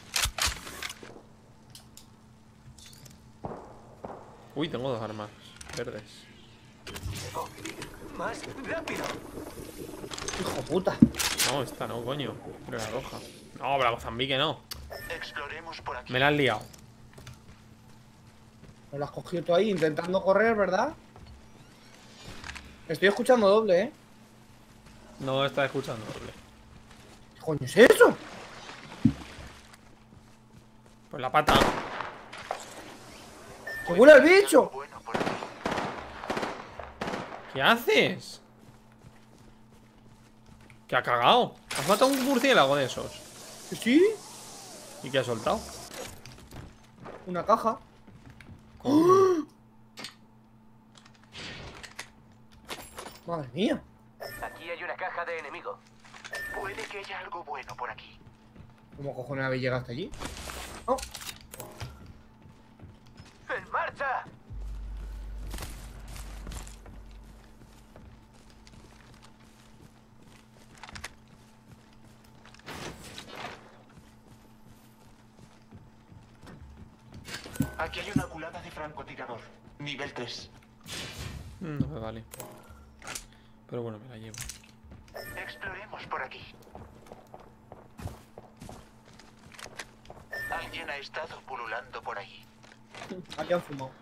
Uy, tengo dos armas verdes.
Más rápido.
Hijo puta.
No, esta no, coño. Pero la roja. No, pero la Mozambique no.
Exploremos por aquí.
Me la has liado.
Me lo has cogido tú ahí intentando correr, ¿verdad? Estoy escuchando doble,
No está escuchando doble.
¿Qué coño es eso?
Pues la pata.
¡Que huele al bicho!
Bueno por aquí.
¿Qué haces? ¿Qué ha cagado? ¿Has matado un murciélago de esos?
¿Que sí?
¿Y qué ha soltado?
Una caja. Madre mía.
Aquí hay una caja de enemigo.
Puede que haya algo bueno por aquí.
¿Cómo cojones habéis llegado hasta allí? Oh,
¡En marcha!
Aquí hay una culata de francotirador. Nivel 3.
No me vale. Pero bueno, me la llevo.
Exploremos por aquí. Alguien ha estado pululando por ahí.
aquí han fumado.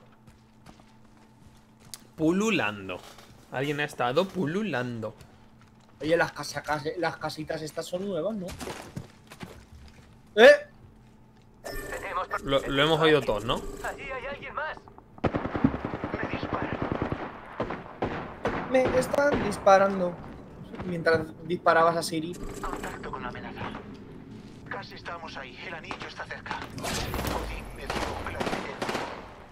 Pululando. Alguien ha estado pululando.
Oye, las casitas estas son nuevas, ¿no? ¡Eh!
Tenemos...
Lo hemos oído todos, ¿no?
Allí hay alguien más.
Me disparan.
Me están disparando. Mientras disparabas a Siri.
Contacto con amenaza. Casi estamos ahí. El anillo está cerca. Odín me dio la licencia.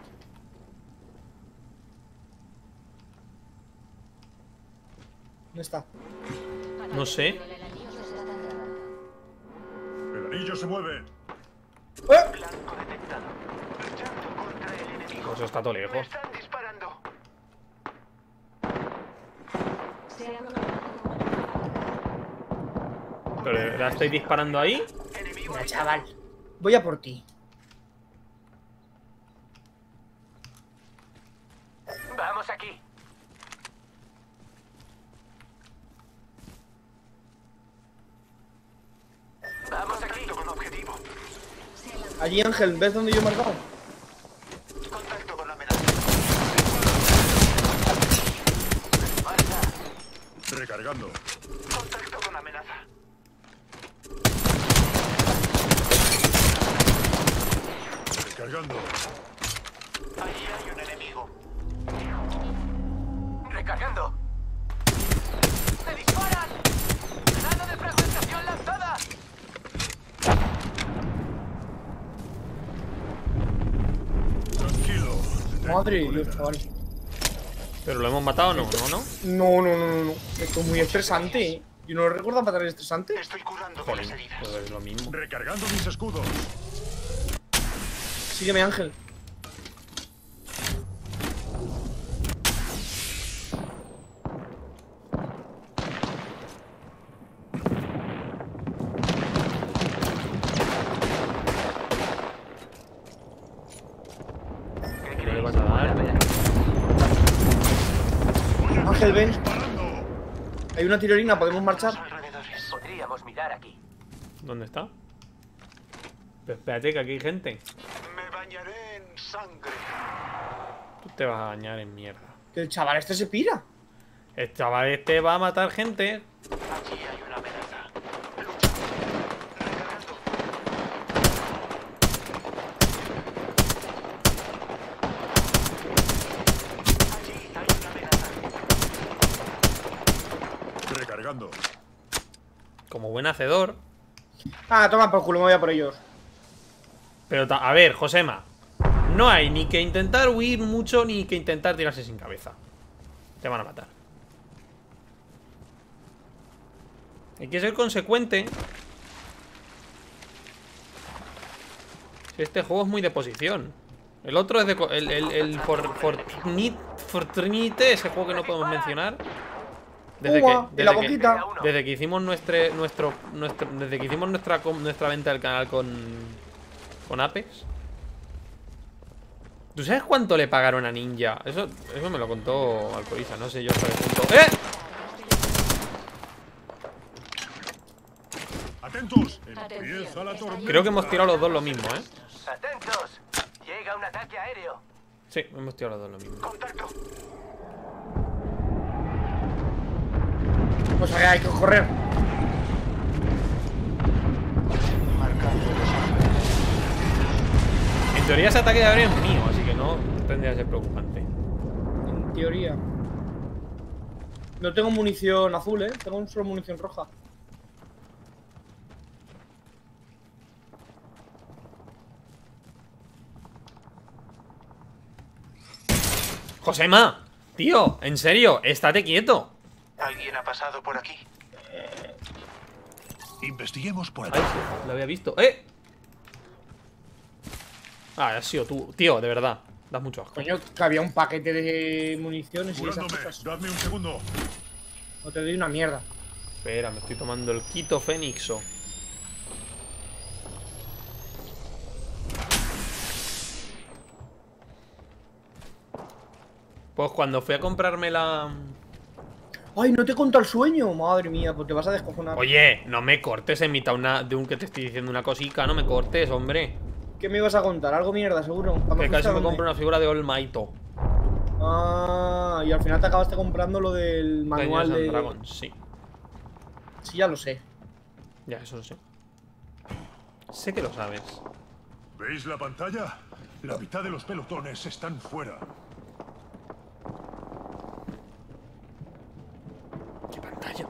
¿Dónde está?
No sé.
El anillo se está cerrando.
El anillo se mueve.
Blanco detectado. Luchando contra el enemigo.
Pues está todo
Me
lejos.
están disparando.
Se ha colocado como
Pero ¿la estáis disparando ahí?
Enemigo
Mira,
ahí.
chaval. Voy a por ti.
Vamos aquí. Vamos aquí.
Contacto con objetivo.
Allí, Ángel, ¿ves dónde yo he marcado?
Contacto con la amenaza.
Recargando.
Contacto con la amenaza.
Recargando.
Allí hay un enemigo.
Recargando. ¡Se disparan! ¡Granada de fragmentación lanzada!
Tranquilo.
Madre de
Detecto
Dios, chaval.
¿Pero lo hemos matado o no? ¿No? ¿No?
No. Esto es muy estresante, ¿eh? Yo no lo recuerdo matar el estresante.
Estoy curando
Joder,
las heridas.
pues es lo mismo.
Recargando mis escudos.
Sígueme, Ángel.
¿Qué le vas a dar?
Ángel, ven.
Disparando.
Hay una tirolina, podemos marchar.
Alrededores.
Podríamos mirar aquí.
¿Dónde está? Pero espérate, que aquí hay gente.
Me bañaré en sangre.
Tú te vas a bañar en mierda.
Que el chaval este se pira.
El chaval este va a matar gente.
Allí hay una amenaza. Luchando. Recargando. Allí hay una amenaza.
Recargando.
Como buen hacedor.
Ah, toma por culo, me voy a por ellos.
Pero a ver, Josema. No hay ni que intentar huir mucho ni que intentar tirarse sin cabeza. Te van a matar. Hay que ser consecuente. Si este juego es muy de posición. El otro es de... Fortnite, ese juego que no podemos mencionar.
Uva, en la boquita.
Desde que hicimos nuestra venta del canal con Apex. ¿Tú sabes cuánto le pagaron a Ninja? Eso me lo contó Alcoriza, no sé yo hasta qué punto. ¡Eh!
Atentos. Empieza la tormenta.
Creo que hemos tirado los dos lo mismo, ¿eh?
¡Atentos! Llega un ataque aéreo.
Sí, hemos tirado los dos lo mismo.
Contacto.
Pues hay que correr.
Marcando los
En teoría ese ataque de aéreo es mío, así que no tendría que ser preocupante.
En teoría. No tengo munición azul, ¿eh? Tengo solo munición roja.
Josema, tío, en serio, estate quieto.
¿Alguien ha pasado por aquí?
Investiguemos por
Ay,
aquí.
lo había visto. ¡Eh! Ah, has sido tú. Tío, de verdad. Das mucho asco.
Coño, que había un paquete de municiones y esas
Curándome.
cosas.
Dadme un segundo.
No te doy una mierda.
Espera, me estoy tomando el Quito Fénixo. Pues cuando fui a comprarme la...
Ay, no te he contado el sueño. Madre mía, pues te vas a descojonar.
Oye, no me cortes en mitad de un que te estoy diciendo una cosica. No me cortes, hombre.
¿Qué me ibas a contar? Algo mierda, seguro. ¿Cuándo
Que
fuiste
casi
a
me
dónde?
compro una figura de All Mighto.
Ah, y al final te acabaste comprando lo del manual
Dungeons and
de...
Dragons, sí.
Sí, ya lo sé.
Ya, eso lo sé. Sé que lo sabes.
¿Veis la pantalla? La mitad de los pelotones están fuera.
¿Qué pantalla?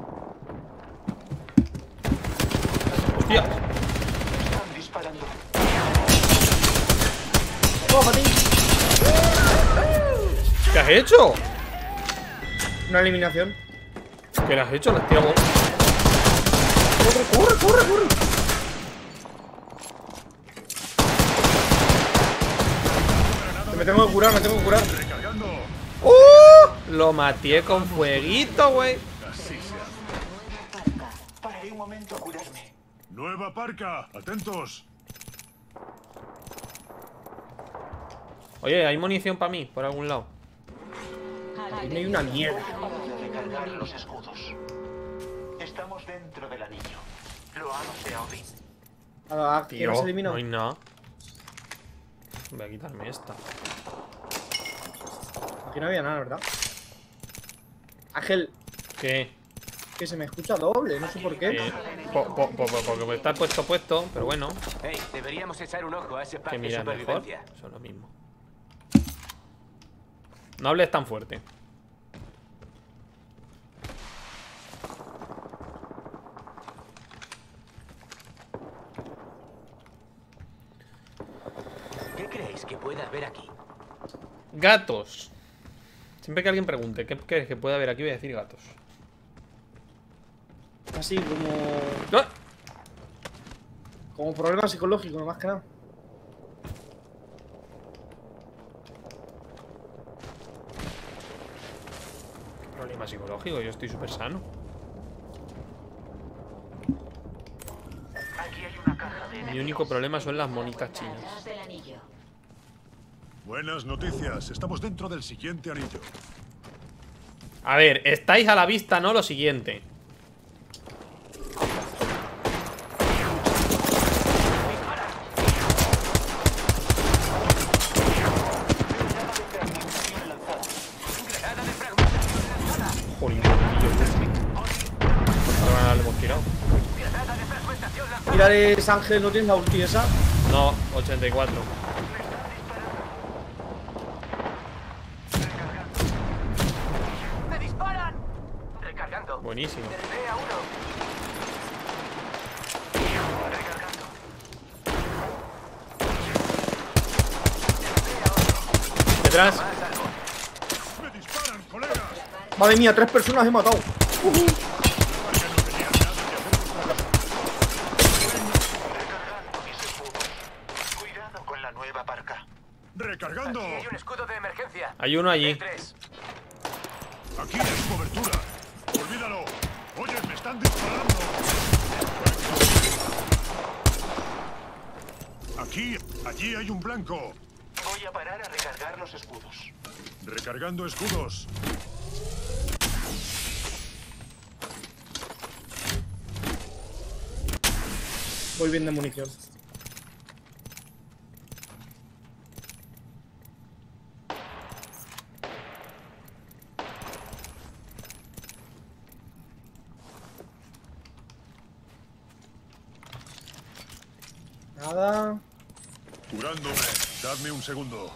¡Hostia!
Están disparando.
¡Oh, para ti!
¿Qué has hecho?
Una eliminación.
¿Qué le has hecho? Le has tirado...
¡Corre, corre, corre! tengo que curar, me tengo que curar.
Recargando.
Lo maté con fueguito, güey.
Así se hace.
Pararé un momento a curarme.
Nueva parca. Atentos.
Oye, ¿hay munición para mí por algún lado?
No hay una mierda.
Recargar los escudos. Estamos dentro del anillo. Lo amo de Odin.
¿Quién has eliminado?
No hay nada. Voy a quitarme esta.
Aquí no había nada, ¿verdad? Ángel,
¿Qué?
que se me escucha doble, no sé por qué.
Porque está puesto, pero bueno.
Hey, deberíamos echar un ojo a ese pack
Que
de
mira mejor.
supervivencia.
Eso es lo mismo. No hables tan fuerte.
¿Qué creéis que pueda haber aquí?
Gatos. Siempre que alguien pregunte ¿qué crees que puede haber aquí? Voy a decir gatos.
Así como.
¡Ah!
Como problema psicológico, no más que nada.
Problema psicológico, yo estoy súper sano.
Aquí hay una caja de
Mi único problema son las monitas chinas.
Atrás del anillo.
Buenas noticias. Estamos dentro del siguiente anillo.
A ver, estáis a la vista, ¿no? Lo siguiente. Jolín, ahora le hemos tirado.
Tirares, Ángel, ¿no tienes la ulti esa?
No, 84.
¡Me disparan! Recargando.
Buenísimo.
Ve a uno.
Detrás.
¡Me disparan, colegas!
Madre mía, 3 personas he matado.
Recargando mis escudos. Cuidado con la nueva parca.
¡Recargando!
Aquí hay un escudo de emergencia.
Hay uno allí.
Tres.
Aquí hay cobertura. Olvídalo. Oye, me están disparando. Aquí, allí hay un blanco.
Voy a parar a recargar los escudos.
Recargando escudos.
Voy bien de munición. Nada.
Curándome. Dadme un segundo.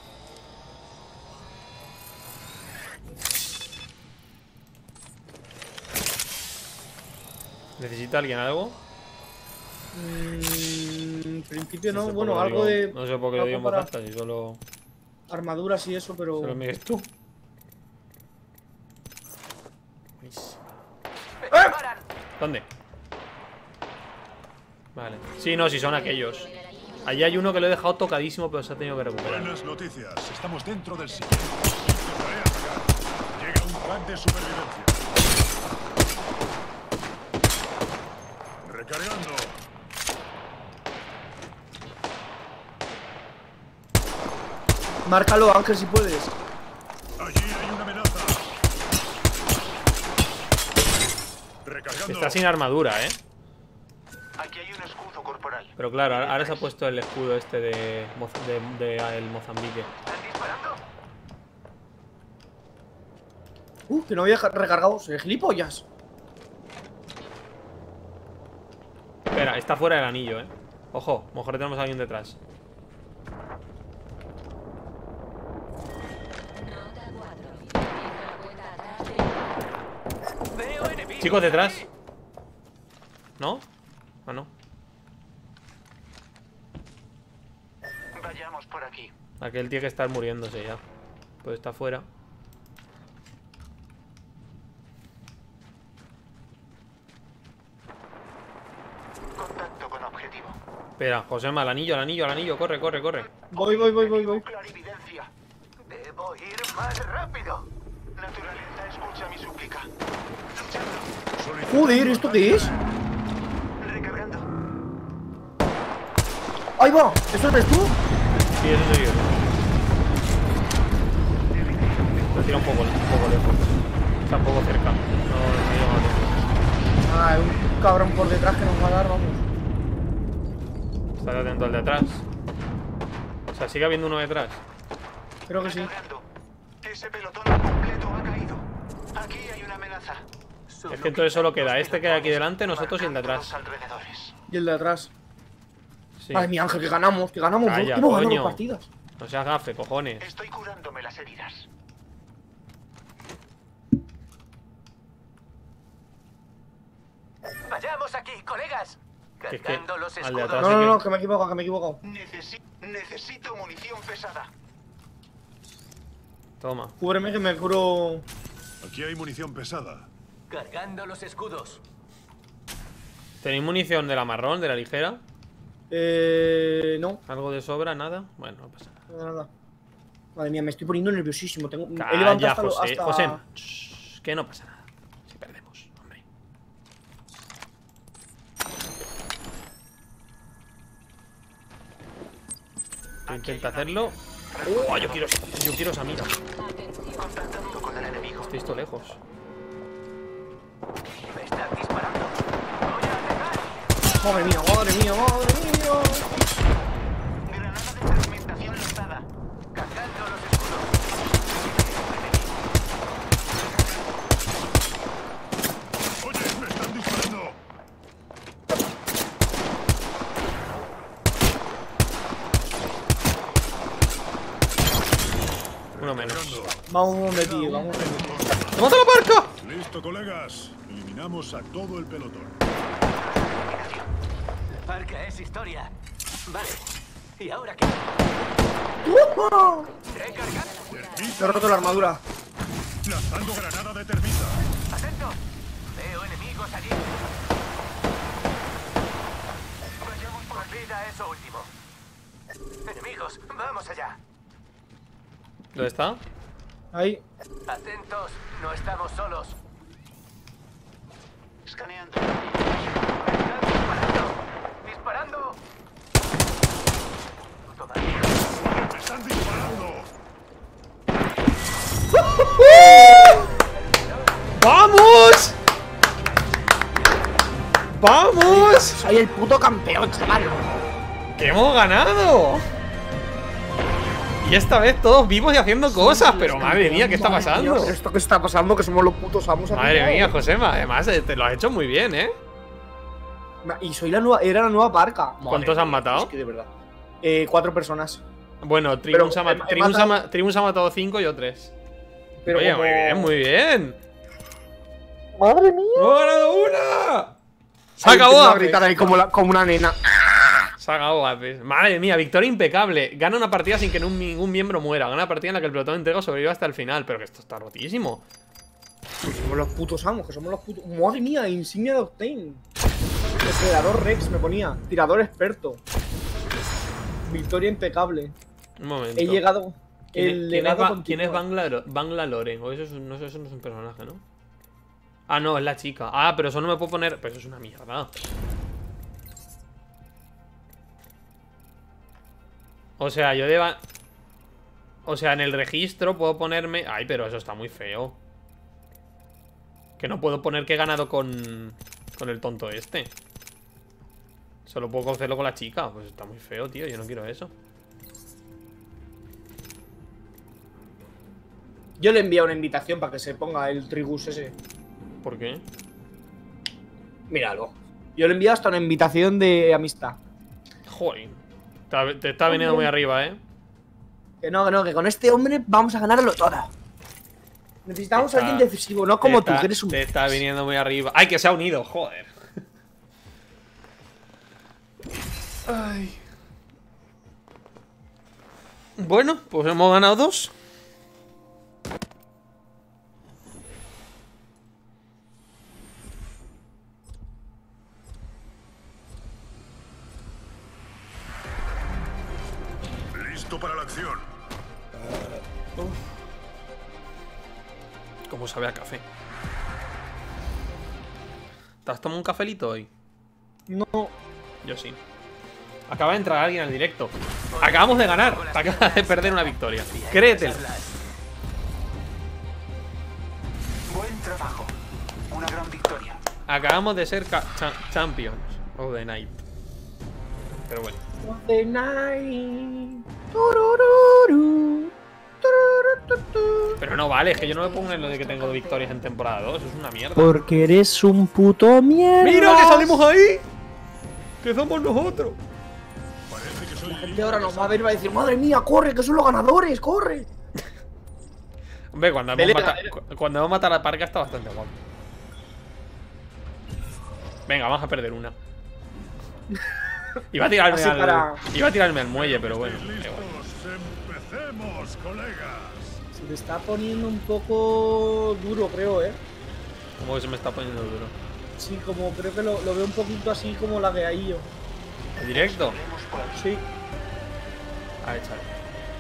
¿Necesita alguien algo?
En principio no,
sé por
bueno,
qué
algo
digo-
de.
No sé por qué lo digo en voz
para
alta, si solo
armaduras y eso, pero.
me dices tú. Buenísimo.
¡Me disparan!
¿Dónde? Vale. Sí, no, si son aquellos. Allí hay uno que lo he dejado tocadísimo, pero se ha tenido que recuperar.
Buenas noticias. Estamos dentro del siguiente. Intentaré atacar. Llega un pack de supervivencia. Recargando.
Márcalo, Ángel, si puedes.
Allí hay una amenaza. Recargando.
Está sin armadura, ¿eh?
Aquí hay un escudo corporal.
Pero claro, ahora se ha puesto el escudo este de el Mozambique.
¿Están disparando?
Que no había recargado. Soy gilipollas.
Espera, está fuera del anillo, ¿eh? Ojo, a lo mejor tenemos a alguien detrás.
Nota 4. Empieza la cuenta atrás de...
Veo enemigos.
Chicos, detrás. ¿No? Ah, no.
Vayamos por aquí.
Aquel tiene que estar muriéndose ya. Pues está fuera.
Contacto con objetivo.
Espera, Josema, al anillo, corre, corre, corre.
Voy.
Clarividencia. Debo ir más rápido. Naturaleza, escucha mi súplica. Luchando.
Joder, ¿esto qué es?
Recargando.
¡Ahí va! ¿Eso eres tú?
Sí, eso soy yo. Lo tira un poco lejos. Está un poco cerca. No llego a lejos.
Ah, hay un cabrón por detrás que nos va a dar, vamos.
Estate atento al de atrás. O sea, sigue habiendo uno detrás.
Creo que sí.
Recargando. Ese pelotón completo ha caído. Aquí hay una amenaza.
Es que entonces solo queda este que hay aquí delante, nosotros y el de atrás.
Alrededores.
Y el de atrás.
Sí.
Ay, mi Ángel, que ganamos,
Calla,
hemos ganado
coño.
partidas.
No seas gafe, cojones.
Estoy curándome las heridas.
Vayamos aquí, colegas.
Que es que
Cargando los
al de
escudos.
atrás
No,
sí
no,
que-
no, que me he equivocado.
Necesito munición pesada.
Toma.
Cúbreme que me curo.
Aquí hay munición pesada.
Cargando los escudos.
¿Tenéis munición de la marrón, de la ligera?
No,
¿Algo de sobra? ¿Nada? Bueno, no pasa nada.
nada. Madre mía, me estoy poniendo nerviosísimo. He
Calla,
levantado
José.
hasta...
José, que no pasa nada. Si perdemos, hombre. Tú intenta hacerlo. ¡Oh! Yo quiero esa mira.
Contactando con el enemigo.
Estoy esto lejos.
Me están disparando. Voy a atacar.
Madre mía.
Granada de fragmentación lanzada.
Cargando los escudos.
¡Oye, me están disparando!
Uno menos.
Vamos de ti, vamos de ti.
¡Te mata la barca!
Listo, colegas. Eliminamos a todo el pelotón.
Parca es historia. Vale. ¿Y ahora qué? Recargando.
Me he roto la armadura.
Lanzando granada de termita.
Atentos. Veo enemigos allí. Vayamos por vida, eso último. Enemigos, vamos allá.
¿Dónde está?
Ahí.
Atentos, no estamos solos.
Escaneando.
¡Están disparando! ¡Disparando! Todavía.
¡Me están disparando!
¡Vamos! ¡Vamos!
Soy el puto campeón, chaval.
¡Que hemos ganado! Y esta vez todos vivos y haciendo cosas, pero madre mía, ¿qué está pasando?
Pero esto que está pasando, que somos los putos amos aquí.
Madre mía, Josema, además te lo has hecho muy bien, ¿eh?
Y soy la nueva, era la nueva parca.
¿Cuántos han matado?
Es que de verdad. 4 personas.
Bueno, Tribuns ha,
Pero he
Tribuns ha matado 5 y yo 3.
Pero
Oye,
como-
muy bien, muy bien.
¡Madre mía!
¡Hemos ganado una! Se
Ahí
acabó,
empezó a
Apes.
gritar ahí como una nena.
Se acabó, Apes. Madre mía, victoria impecable. Gana una partida sin que ningún miembro muera. Gana una partida en la que el pelotón entero sobrevive hasta el final. Pero que esto está rotísimo.
Somos los putos amos, que somos los putos. Madre mía, insignia de Octane. Depredador Rex me ponía. Tirador experto. Victoria impecable.
Un momento.
He llegado. El legado
¿Quién es
continúa.
Bangalore? O eso, no, eso no es un personaje, ¿no? Ah, no, es la chica. Ah, pero eso no me puedo poner. Pero eso es una mierda. O sea, o sea, en el registro puedo ponerme... Ay, pero eso está muy feo. Que no puedo poner que he ganado con el tonto este. Solo puedo hacerlo con la chica. Pues está muy feo, tío. Yo no quiero eso.
Yo le envié una invitación para que se ponga el Trigus ese.
¿Por qué?
Míralo. Yo le envié hasta una invitación de amistad.
Joder. Te está viniendo muy arriba, ¿eh?
Que no, que con este hombre vamos a ganarlo todo. Necesitamos a alguien decisivo, no como tú, que eres un.
Te está viniendo muy arriba. ¡Ay, que se ha unido! Joder. Ay. Bueno, pues hemos ganado 2.
Listo para la acción.
¿Cómo sabe a café? ¿Te has tomado un cafelito hoy?
No.
Yo sí. Acaba de entrar alguien al directo. Acabamos de ganar. Acabas de perder una victoria. Créetelo.
Buen trabajo. Una gran victoria.
Acabamos de ser champions of the night. Pero bueno.
The night. Turururu. Turururu.
Pero no vale, es que yo no me pongo en lo de que tengo victorias en temporada 2. Es una mierda.
Porque eres un puto mierda.
¡Mira que salimos ahí! ¡Que somos nosotros!
Parece que soy
La gente ahora nos va a ver y va a decir, madre mía, corre, que son los ganadores, corre.
Hombre, cuando hemos matado a la parca está bastante guapo. Venga, vamos a perder una. Iba a tirarme al muelle, pero bueno. da igual.
Empecemos, colegas.
Se te está poniendo un poco duro, creo,
¿Cómo que se me está poniendo duro?
Sí, como creo que lo veo un poquito así como lagueadillo.
¿En directo?
Sí.
A ver, chale.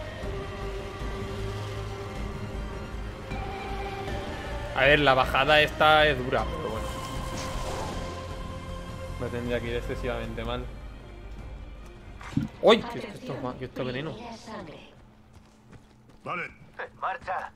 A ver, la bajada esta es dura, pero bueno. Me tendría que ir excesivamente mal. ¡Uy! ¿Qué esto es veneno?
Vale.
En marcha.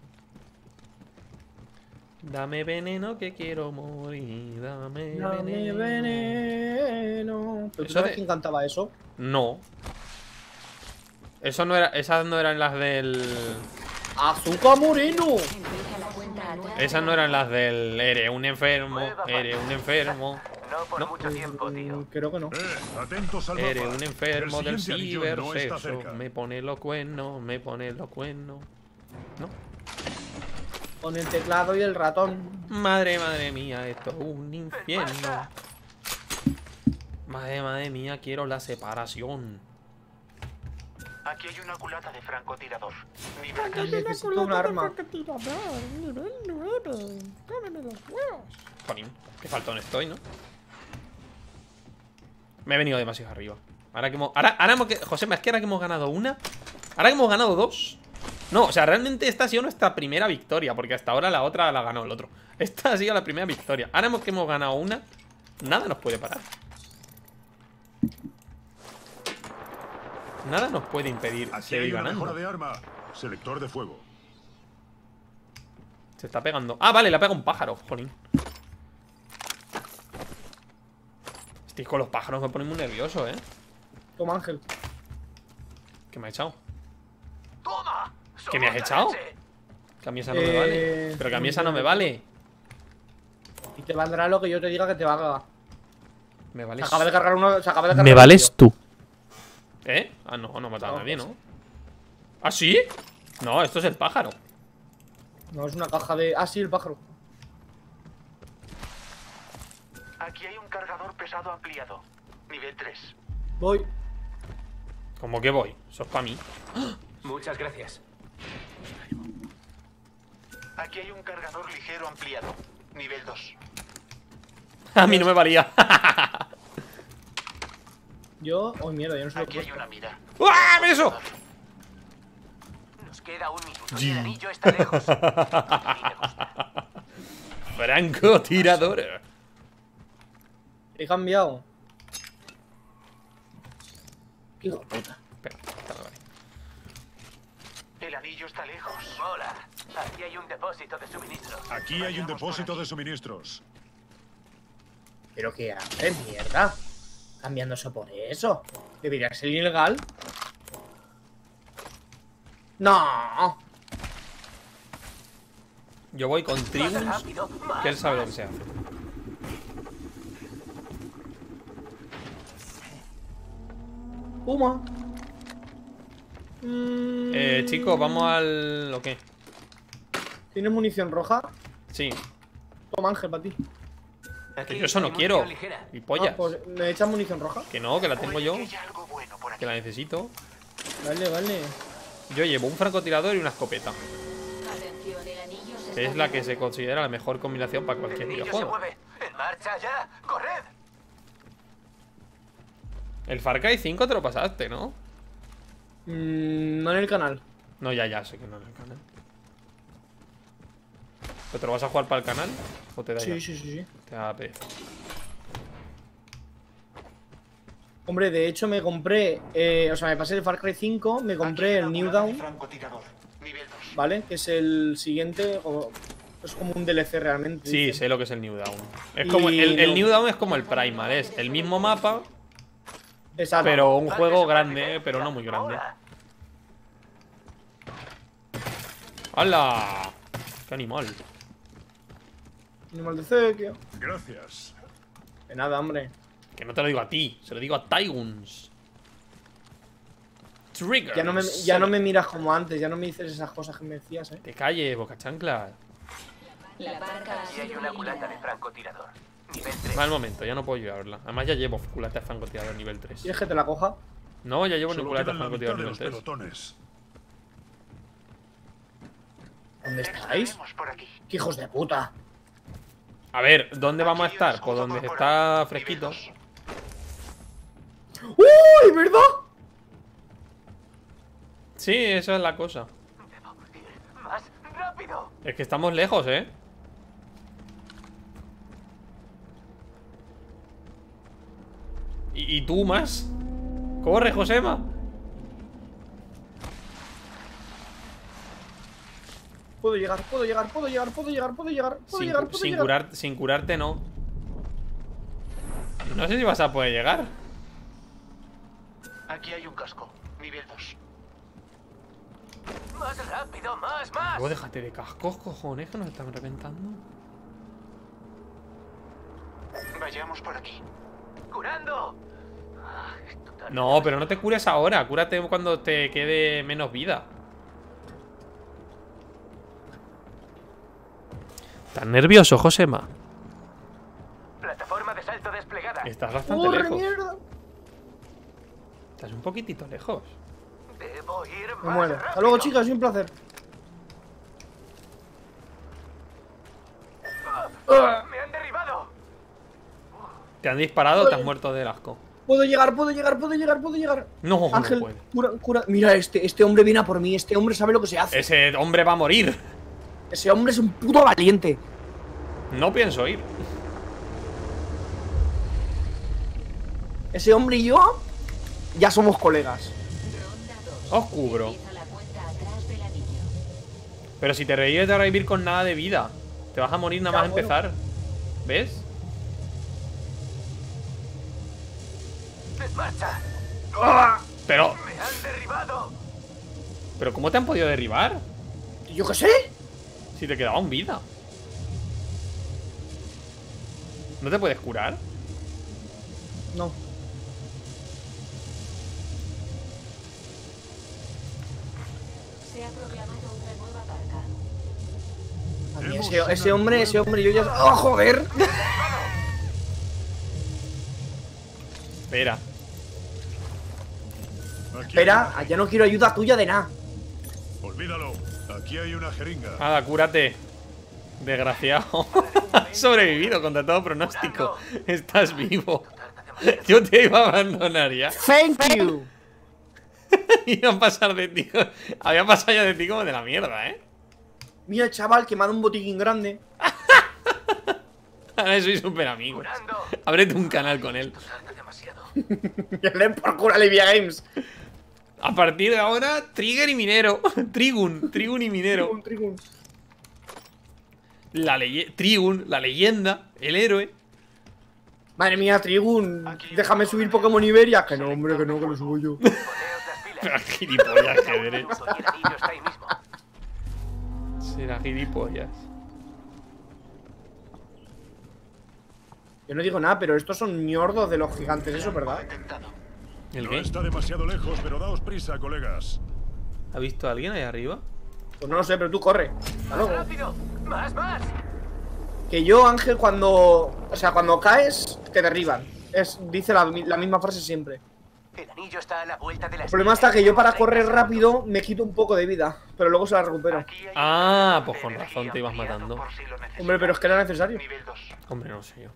Dame veneno que quiero morir. Dame veneno.
veneno. ¿Pero tú
Eso
sabes
de-
quién cantaba eso?
No. Eso no era. Esas no eran las del.
¡Azúcar Moreno!
Empieza la cuenta atrás.
Esas no eran las del. Eres un enfermo. Eres un enfermo.
No por
No.
mucho tiempo, tío.
Creo que no.
Atentos al
Eres
mapa.
un enfermo
El
del
siguiente anillo no está
cibersexo.
cerca.
Me pone los cuernos. Me pone los cuernos. ¿No?
Con el teclado y el ratón.
Madre mía, esto es un infierno. Madre mía, quiero la separación.
Aquí hay una culata de francotirador. Nivel 3.
Necesito un arma.
Jolín, qué faltón estoy, ¿no? Me he venido demasiado arriba. Ahora que hemos. Ahora hemos que. José, es que ahora que hemos ganado una. Ahora que hemos ganado dos. No, o sea, realmente esta ha sido nuestra primera victoria. Porque hasta ahora la otra la ganó el otro. Esta ha sido la primera victoria. Ahora que hemos ganado una, nada nos puede parar. Nada nos puede impedir
Aquí hay
seguir
una
ganando.
mejora de arma. Selector de fuego.
Se está pegando. Ah, vale, le ha pegado un pájaro, jolín. Estoy con los pájaros, me pone muy nervioso,
Toma, Ángel.
¿Qué me ha echado?
¡Toma!
¿Qué me has echado? Que a mí esa no me vale. Pero que a mí esa no me vale.
Y te valdrá lo que yo te diga que te valga.
Me
Se
vales.
acaba de cargar uno. Se acaba de cargar
Me
uno,
vales
tío.
tú. ¿Eh? Ah, no, no he matado a
No,
nadie,
pues
¿no? ¿Ah, sí? No, esto es el pájaro.
No, es una caja de. Ah, sí, el pájaro.
Aquí hay un cargador pesado ampliado. Nivel 3.
Voy.
¿Cómo que voy? Eso es para mí.
Muchas gracias.
Aquí hay un cargador ligero ampliado. Nivel 2.
A mí no me valía.
Yo. Oh, mierda, yo no sé lo
Aquí
que
hay una mira.
¡Ah, eso!
Nos queda un minuto y el anillo está lejos.
Franco tirador.
he cambiado. Qué hijo de puta.
Espera, vale.
El anillo está lejos.
Hola. Aquí hay un depósito de suministros.
Aquí hay un depósito de suministros.
¿Pero qué haces, mierda? Cambiándose por eso. ¿Debería ser ilegal? ¡No!
Yo voy con
Más
Tribus,
rápido, más,
que él sabe lo que
más.
se hace.
Puma.
Chicos, vamos al... ¿O qué?
¿Tienes munición roja?
Sí.
Toma, Ángel, para ti.
Que yo eso no quiero. Y pollas.
Ah, pues, ¿me echas munición roja?
Que no, que la tengo yo.
Que haya algo bueno por aquí.
Que la necesito.
Vale, vale.
Yo llevo un francotirador y una escopeta.
Atención, el anillo se
Que es
está
la que se considera la mejor combinación para
El
cualquier
anillo se
videojuego.
mueve. En marcha ya. ¡Corred!
El Far Cry 5 te lo pasaste, ¿no?
No en el canal.
No, ya sé que no es el canal. ¿Pero te lo vas a jugar para el canal? ¿O te da ya?
Sí.
Te da pereza.
Hombre, de hecho me compré, o sea, me pasé el Far Cry 5, me compré el New Dawn, ¿vale? Que es el siguiente, es como un DLC realmente.
Sí,
dicen.
sé lo que es el New Dawn. Es como el New Dawn es como el Primal, es el mismo mapa,
Exacto.
pero un juego grande, pero no muy grande. ¡Hala! ¡Qué animal!
Animal de cequio.
Gracias.
De nada, hombre.
Que no te lo digo a ti, se lo digo a Tyguns. Trigger.
Ya no me miras como antes, ya no me dices esas cosas que me decías,
Te calles, boca chancla.
La barca ha
Y hay
sido
una culata de
eliminada.
francotirador. Nivel 3.
Mal momento, ya no puedo llevarla. Además ya llevo culata de francotirador nivel 3.
¿Quieres que te la coja?
No, ya llevo
Solo
culata de
quedan la mitad
francotirador
de
nivel
los
3.
pelotones.
¿Dónde estáis?
Estaremos por aquí.
¡Qué hijos de puta!
A ver, ¿dónde vamos a
Aquí,
estar?
escudo
Pues donde
corporal.
está fresquito.
Nivel 2.
¡Uy! ¿Verdad?
Sí, esa es la cosa.
¡Más rápido!
Es que estamos lejos, ¿eh? ¿Y tú más? ¡Corre, Josema!
Puedo llegar.
Sin curarte, no. No sé si vas a poder llegar.
Aquí hay un casco. Nivel 2.
¡Más rápido! ¡Más!
Luego déjate de cascos, cojones, que nos están reventando.
Vayamos por aquí.
¡Curando! Ah, esto tarda
No, pero no te cures ahora. Cúrate cuando te quede menos vida. ¿Estás nervioso, Josema?
Plataforma de salto desplegada.
Estás bastante
¡Corre,
lejos.
mierda!
Estás un poquitito lejos.
Debo ir
Me
más
muero.
rápido.
Hasta luego, chicas, un placer.
¡Me han derribado!
¿Te han disparado o te has muerto del asco?
Puedo llegar.
No,
Ángel,
no puede.
cura. Mira, este hombre viene a por mí. Este hombre sabe lo que se hace.
Ese hombre va a morir.
Ese hombre es un puto valiente.
No pienso ir.
Ese hombre y yo ya somos colegas.
Ronda 2.
Os cubro.
Empieza la cuenta atrás del anillo.
Pero si te revives, te vas a revivir con nada de vida. Te vas a morir nada
Ya,
más
bueno.
empezar. ¿Ves?
¡En marcha!
Pero...
¡Me han derribado!
¿Pero cómo te han podido derribar?
¿Yo qué sé?
Si te quedaba un vida. ¿No te puedes curar?
No.
Se ha proclamado una nueva barca.
A mí ese hombre, yo ya. ¡Oh, joder!
Espera.
Aquí
Espera,
hay
ya no quiero ayuda tuya de nada.
Olvídalo. Aquí hay una jeringa.
Nada, cúrate. Desgraciado. Has sobrevivido contra todo pronóstico. Estás vivo. Yo te iba a abandonar ya.
Thank you.
Iba a pasar de ti. Había pasado ya de ti como de la mierda, ¿eh?
Mira, chaval, que me ha dado un botiquín grande.
Ahora soy súper amigo.
¡Curando!
Ábrete un canal con él.
Tarda demasiado.
Ya le por culo a Livia Games.
A partir de ahora, Trigger y Minero. Trigun y Minero.
Trigun.
Trigun, la leyenda, el héroe.
Madre mía, Trigun. Déjame subir Pokémon Iberia. Que no, hombre, que no, que lo subo yo.
Poneos las pilas.
Será gilipollas que eres.
Y el anillo está ahí mismo.
Será gilipollas.
Yo no digo nada, pero estos son ñordos de los gigantes, eso, ¿verdad?
Detectado.
¿El
No
qué?
está demasiado lejos, pero daos prisa, colegas.
¿Ha visto a alguien ahí arriba?
Pues no lo sé, pero tú corre. Hasta luego.
¡Rápido! ¡Más, más!
Que yo, Ángel, cuando. O sea, cuando caes, te derriban. Dice la misma frase siempre.
El anillo está a la vuelta de la
El problema está que yo para correr rápido me quito un poco de vida, pero luego se la recupero.
Aquí hay
Ah,
un
pues con
de
razón
energía
te ibas
ampliado
matando.
por si lo necesitas.
Hombre, pero es que era necesario.
Nivel 2.
Hombre, no sé yo.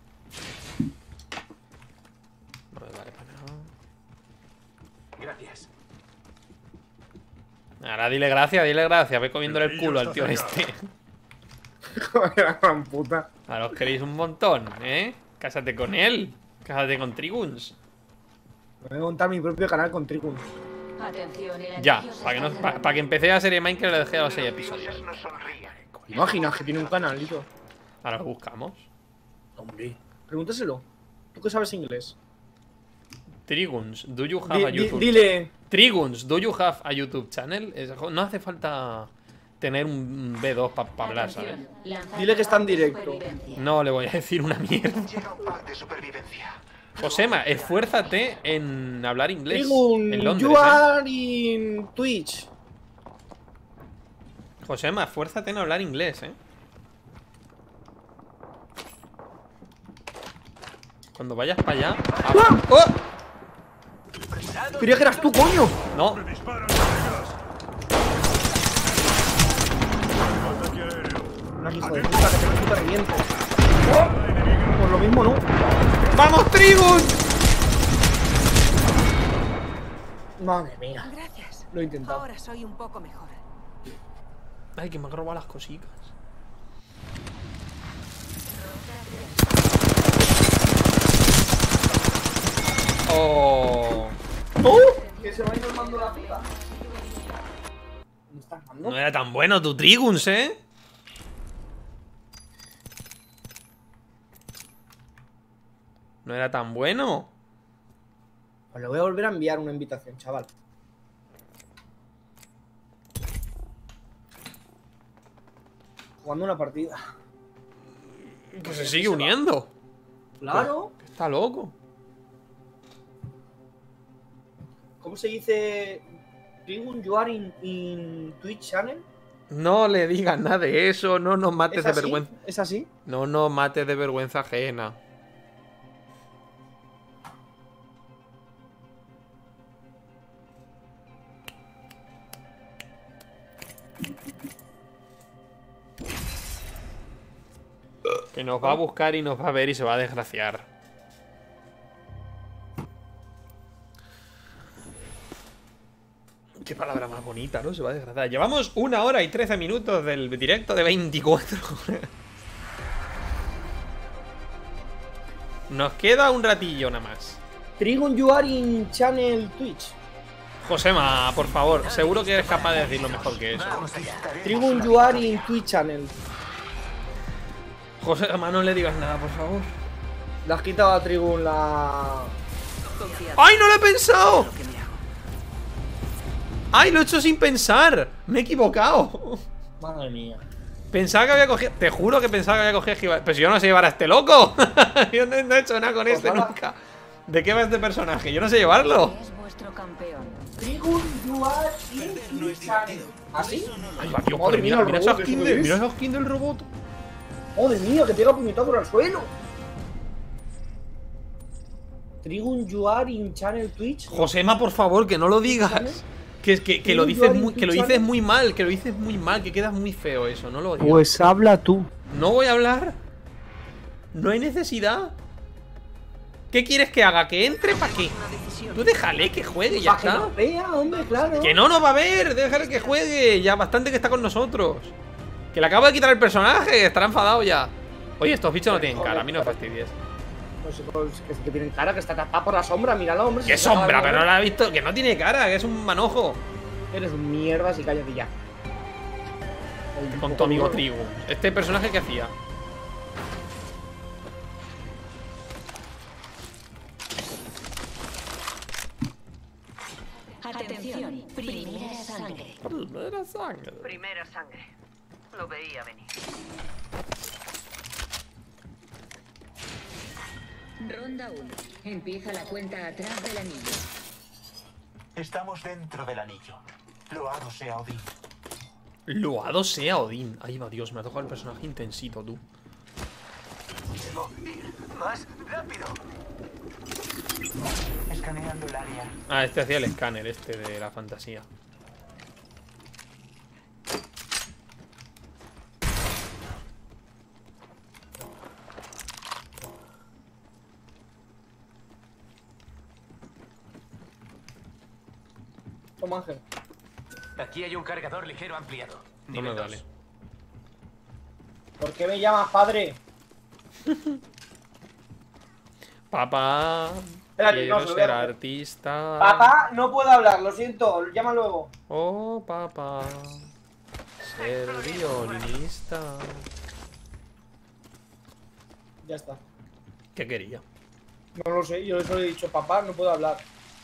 No me vale para nada.
Gracias.
Ahora dile gracias. Ve comiéndole el culo al tío este.
Joder, la gran puta.
Ahora os queréis un montón, ¿eh? Cásate con él. Cásate con Triguns.
Voy a montar mi propio canal con Trigun.
Atención, el
Ya,
anillo se
para que,
está
para que empecé a serie Minecraft le dejé a los 6 episodios.
Dioses nos sonríen.
Imaginas que tiene un canalito.
Ahora lo buscamos.
Hombre. Pregúntaselo. ¿Tú qué sabes inglés?
Triguns, do you have a YouTube?
Dile.
Triguns, do you have a YouTube channel? No hace falta tener un B2 para hablar, ¿sabes?
Atención, lanzar
Dile que está en
pack de
directo.
supervivencia.
No le voy a decir una mierda.
Llega un pack de supervivencia.
Josema, esfuérzate en hablar inglés.
Trigun,
En Londres,
you
¿eh?
are in Twitch.
Josema, esfuérzate en hablar inglés, ¿eh? Cuando vayas para allá...
¡Ah!
¡Oh!
Creía que eras tú, coño.
No,
¡Me disparan, colegas! Ataque aéreo.
Una hijo de puta que te puta reviento. Por lo mismo no.
¡vamos, Trigun!
Madre mía.
Gracias.
Lo he intentado.
Ahora soy un poco mejor.
Ay, que me han robado las cositas. Oh,
Que se va a ir armando la puta. ¿Me estás dando?
no era tan bueno tu Triguns, ¿eh? No era tan bueno.
Pues le voy a volver a enviar una invitación, chaval. Jugando una partida.
Que se sigue uniendo.
Claro.
Está loco.
¿Cómo se dice? Trigun, you are in Twitch channel.
No le digas nada de eso. No nos mates
¿Es
de
así?
vergüenza.
¿Es así?
No nos mates de vergüenza ajena. Que nos va a buscar y nos va a ver y se va a desgraciar. Qué palabra más bonita, ¿no? Se va a desgraciar. Llevamos 1 hora y 13 minutos del directo de 24 horas. Nos queda un ratillo nada más.
Trigun, you are in channel Twitch.
Josema, por favor, seguro que eres capaz de decirlo mejor que eso.
Trigun, you are in Twitch channel.
Josema, no le digas nada, por favor.
Le has quitado a Trigun la...
¡Ay, no lo he pensado! ¡Ay, lo he hecho sin pensar! Me he equivocado.
Madre mía.
Pensaba que había cogido... Te juro que pensaba que había cogido Giva. Pero si yo no sé llevar a este loco. Yo no he hecho nada con este
nada.
nunca. ¿De qué va este personaje? Yo no sé llevarlo.
Es vuestro campeón.
Trigun, you are in Twitch channel. ¿Así?
Ay, va, tío,
Madre
pero
mía,
mira,
el
mira
robot,
esa skin
¿eso
de,
es?
mira esa skin del robot.
Madre mía, que pega puñetazo al suelo. Trigun, you are in channel Twitch.
Josema, por favor, que no lo digas. Que lo dices muy, que lo dices muy mal, que lo dices muy mal, que queda muy feo eso, no lo digas.
Pues habla tú.
No voy a hablar. No hay necesidad. ¿Qué quieres que haga? ¿Que entre? ¿Para qué? Tú déjale que juegue y ya
Para que
está.
nos vea, hombre, claro.
Que no nos va a ver, déjale que juegue. Ya bastante que está con nosotros. Que le acabo de quitar el personaje, estará enfadado ya. Oye, estos bichos no tienen cara, a mí no me fastidies.
No sé, que tienen cara, que está tapada por la sombra, míralo, hombre.
¿Qué
si se acaba
sombra?
de
Pero no
mover.
la he visto. Que no tiene cara, que es un manojo.
Eres un mierda, si cállate ya.
Con tu amigo Trigu. ¿Este personaje qué hacía?
Atención, primera sangre.
Primera sangre.
Primera sangre. Lo veía venir.
Ronda 1. Empieza la cuenta atrás del anillo.
Estamos dentro del anillo. Loado sea Odín.
Loado sea Odín. Ay, va, Dios, me ha tocado el personaje intensito, tú.
Debo ir más rápido. Escaneando el área.
Ah, este hacía el escáner, este de la fantasía.
Toma, Ángel.
Aquí hay un cargador ligero ampliado.
No me
Nivel
vale.
2.
¿Por qué me llamas padre?
Papá,
Espérate,
quiero
no, se lo voy a
ser
hacer.
artista.
Papá, no puedo hablar, lo siento, llama luego.
Oh, papá. Ser violinista.
Ya está.
¿Qué quería?
No lo sé, yo solo he dicho, papá, no puedo hablar.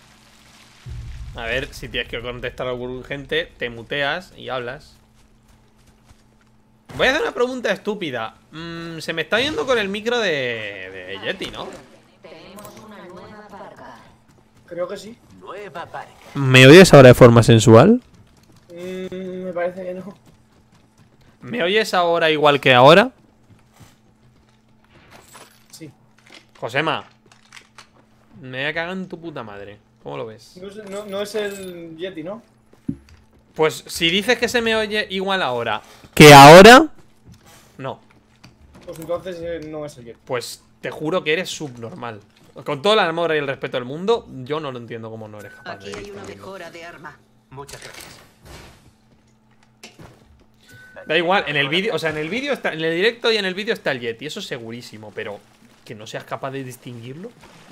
A ver, si tienes que contestar algo urgente, te muteas y hablas. Voy a hacer una pregunta estúpida. Se me está yendo con el micro de Yeti, ¿no?
Tenemos una nueva parca.
Creo que sí.
Nueva parca.
¿Me oyes ahora de forma sensual?
Me parece que no.
¿Me oyes ahora igual que ahora?
Sí.
Josema, me voy a cagar en tu puta madre. ¿Cómo lo ves?
No es el Yeti, ¿no?
Pues si dices que se me oye igual ahora que ahora, no.
Pues entonces no es el Yeti.
Pues te juro que eres subnormal. Con todo el amor y el respeto del mundo, yo no lo entiendo cómo no eres capaz
Aquí
de
hay una
distinguirlo.
mejora de arma.
Muchas gracias.
Da igual, en el vídeo, o sea, en el vídeo está, en el directo y en el vídeo está el Yeti, eso es segurísimo, pero que no seas capaz de distinguirlo.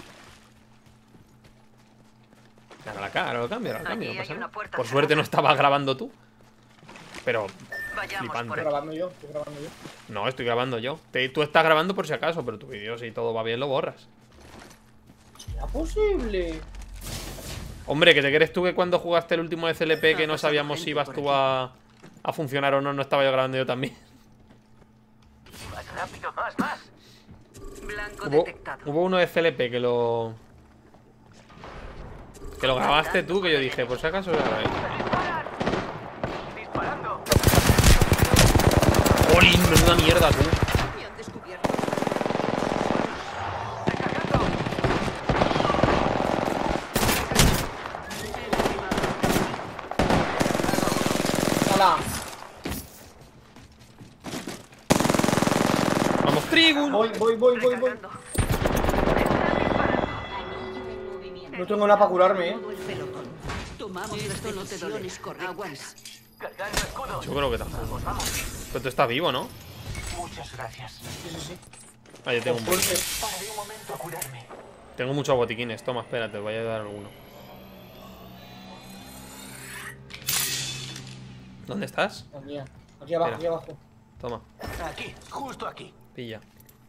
Ahora lo cambio, no
Aquí
pasa
hay
nada.
una puerta
Por suerte no estabas grabando tú. Pero
Vayamos
flipante.
por
Estoy grabando yo,
No, estoy grabando yo. Tú estás grabando por si acaso, pero tu vídeo, si todo va bien, lo borras.
¿Será posible?
Hombre, que te crees tú que cuando jugaste el último de CLP que no
pasado
sabíamos si
gente
ibas
por
tú a funcionar o no, no estaba yo grabando yo también.
Más rápido, más.
Blanco
Hubo,
detectado.
hubo uno de CLP que lo grabaste tú, que yo dije, por si acaso lo grabé.
Disparando.
¡Jolín! Menuda mierda, tú.
Me han descubierto.
¡Hala!
Vamos, Trigun.
Voy.
Recargando.
Anillo en movimiento.
No tengo nada para curarme,
Todo el pelotón. Tomamos las decisiones correctas.
Cargando escudos.
Yo creo que tampoco. Pero tú estás vivo, ¿no?
Muchas gracias.
Sí.
Ah, yo tengo,
Por suerte.
Pararé un momento a curarme.
tengo muchos botiquines. Toma, espérate, voy a dar alguno. ¿Dónde estás?
Aquí abajo,
Espera.
aquí abajo.
Toma,
Aquí, justo aquí.
pilla.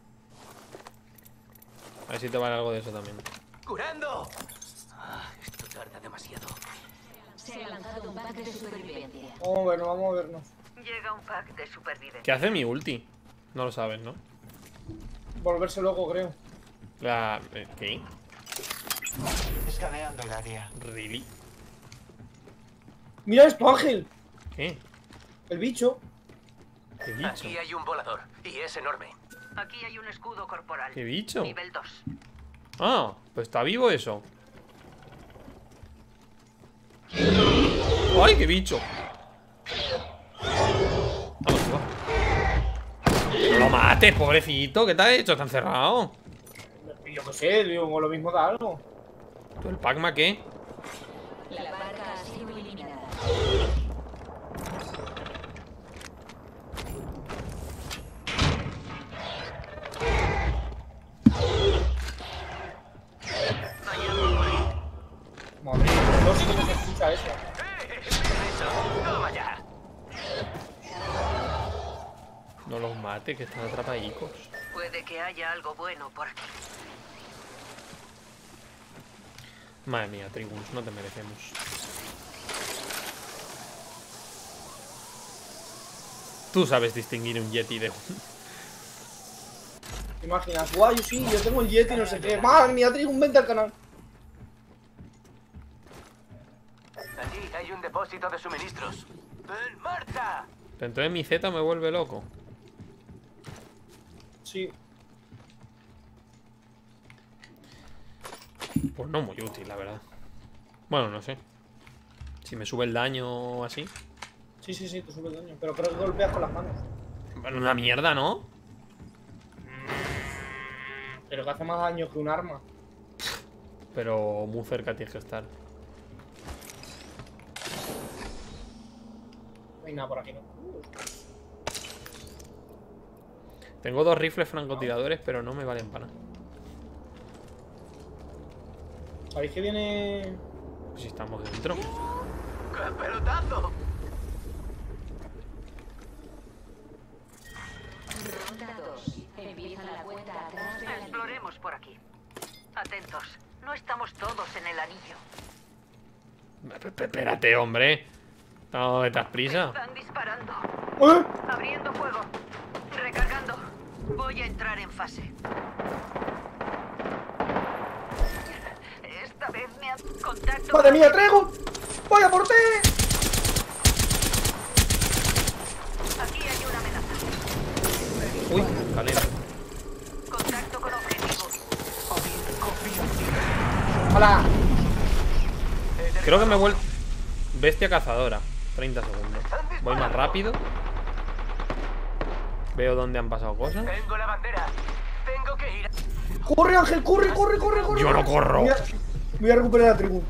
A ver si te vale algo de eso también.
¡Curando! Esto tarda demasiado.
Se ha lanzado un pack de supervivencia.
Vamos a vernos.
Llega un pack de supervivencia.
¿Qué hace mi ulti? No lo sabes, ¿no?
Volverse loco, creo.
¿Qué?
Escaneando el área.
¿Really?
Mira esto, Ángel.
¿Qué?
El bicho.
¿Qué bicho?
Aquí hay un volador y es enorme.
Aquí hay un escudo corporal.
¿Qué bicho?
Nivel 2.
Ah, pues está vivo eso. ¡Ay, qué bicho! Vamos, va. No lo mates, pobrecito. ¿Qué te ha hecho? Está encerrado.
Yo qué sé, digo, lo mismo da algo.
¿Tú el Pac-Man qué?
La parca ha sido eliminada.
Madre mía, no sé cómo se escucha eso.
Eso, toma ya.
No los mates, que están atrapadicos.
Puede que haya algo bueno por aquí.
Madre mía, Tribus, no te merecemos. Tú sabes distinguir un Yeti de un...
¿Te imaginas? Guau, yo tengo el Yeti, no sé qué. Madre mía, Trigun, vente al canal.
Allí hay un depósito de suministros. ¡En marcha!
Pero entonces mi Z me vuelve loco.
Sí.
Pues no muy útil, la verdad. Bueno, no sé. Si me sube el daño o así.
Sí, te sube el daño. Pero creo que golpeas con las manos.
Bueno, una mierda, ¿no?
Pero que hace más daño que un arma.
Pero muy cerca tienes que estar.
hay nada por aquí, ¿no?
Tengo 2 rifles francotiradores, pero no me valen para nada.
¿Sabéis que viene...?
Pues si estamos dentro.
¡Qué pelotazo!
Ronda 2. Empieza la cuenta atrás del anillo.
Exploremos por aquí. Atentos. No estamos todos en el anillo.
Espérate, hombre. No, ¿te das prisa?
Están disparando.
¡Eh!
Abriendo fuego. Recargando. Voy a entrar en fase. Esta vez me han... Contacto.
¡Madre mía, Trego! ¡Voy a por ti!
Aquí hay una amenaza.
Uy, escalera.
Contacto con objetivo.
¡Hala!
Creo que me vuelvo... Bestia cazadora. 30 segundos. Voy más rápido. Veo dónde han pasado cosas.
Tengo la bandera. Tengo que ir.
¡Corre, Ángel! ¡Corre, corre, corre, corre!
Yo no corro.
Voy a recuperar la tribu.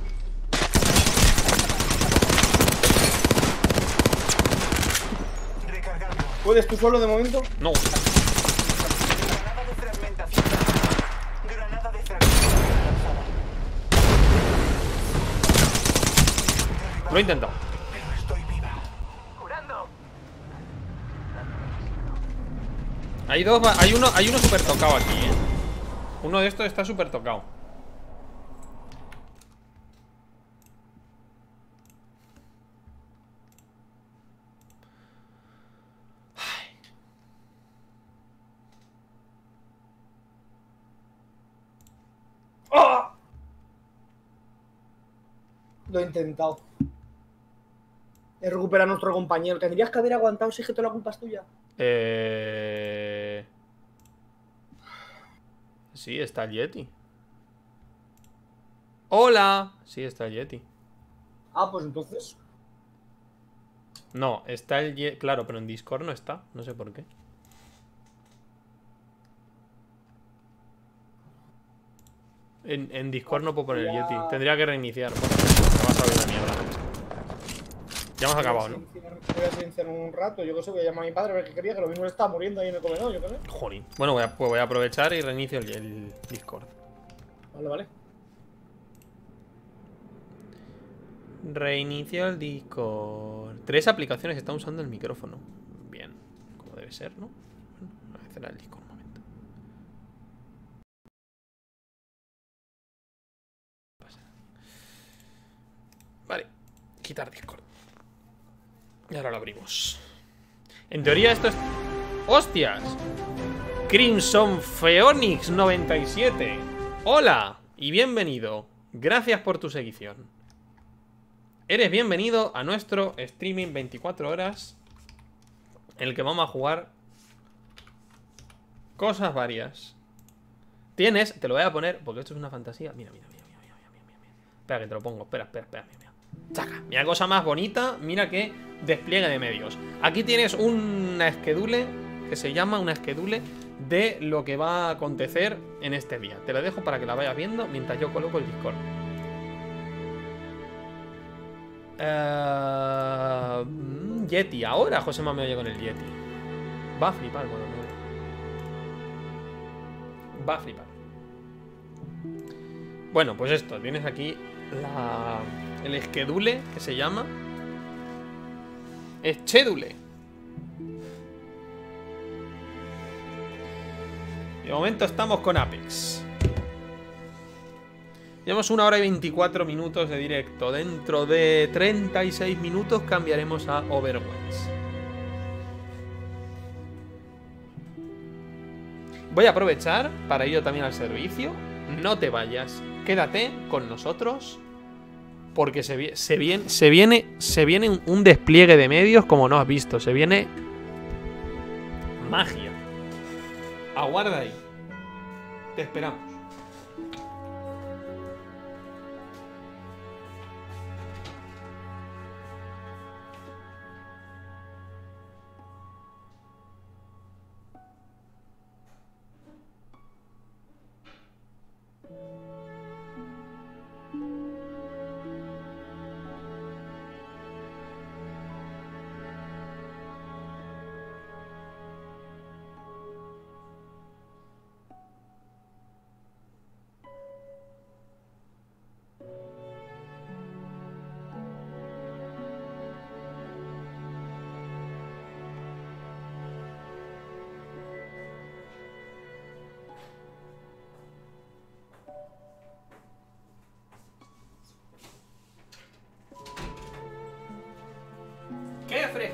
Recargando.
¿Puedes tú solo de momento?
No.
Granada de fragmentación. Granada de fragmentación lanzada.
Lo he intentado.
Pero estoy viva.
Curando.
Hay dos... Hay uno súper tocado aquí, ¿eh? Uno de estos está súper tocado.
¡Ah! Lo he intentado. He recuperado a nuestro compañero. Tendrías que haber aguantado si es que toda la culpa es tuya.
Sí, está el Yeti. ¡Hola! Sí, está el Yeti.
Ah, pues entonces.
No, está el Yeti. Claro, pero en Discord no está. No sé por qué. En Discord no puedo poner el Yeti. Tendría que reiniciar. Bueno, me va a salir la mierda. Ya hemos acabado, ¿no?
Voy a silenciar un rato. Yo qué sé, voy a llamar a mi padre a ver qué quería. Que lo mismo le estaba muriendo ahí en el comedor, yo qué sé.
Jolín. Bueno, pues voy a aprovechar y reinicio el Discord.
Vale, vale.
Reinicio el Discord. 3 aplicaciones que están usando el micrófono. Bien, como debe ser, ¿no? Bueno, voy a cerrar el Discord un momento. Vale, quitar Discord. Y ahora lo abrimos. En teoría esto es... ¡Hostias! Crimson Phoenix 97. Hola y bienvenido. Gracias por tu seguición. Eres bienvenido a nuestro streaming 24 horas en el que vamos a jugar cosas varias. Tienes, te lo voy a poner porque esto es una fantasía. Mira, mira, mira, mira, mira, mira, mira. Espera que te lo pongo, espera, mira, mira. Chaca, mira cosa más bonita, mira qué despliegue de medios. Aquí tienes una schedule que se llama una schedule de lo que va a acontecer en este día. Te la dejo para que la vayas viendo mientras yo coloco el Discord. Yeti, ahora Josema me oye con el Yeti. Va a flipar cuando me oye. Va a flipar. Bueno, pues esto, tienes aquí el schedule que se llama Schedule. De momento estamos con Apex. Llevamos 1 hora y 24 minutos de directo. Dentro de 36 minutos cambiaremos a Overwatch. Voy a aprovechar para ir yo también al servicio. No te vayas, quédate con nosotros. Porque se viene un despliegue de medios como no has visto. Se viene magia. Aguarda ahí. Te esperamos.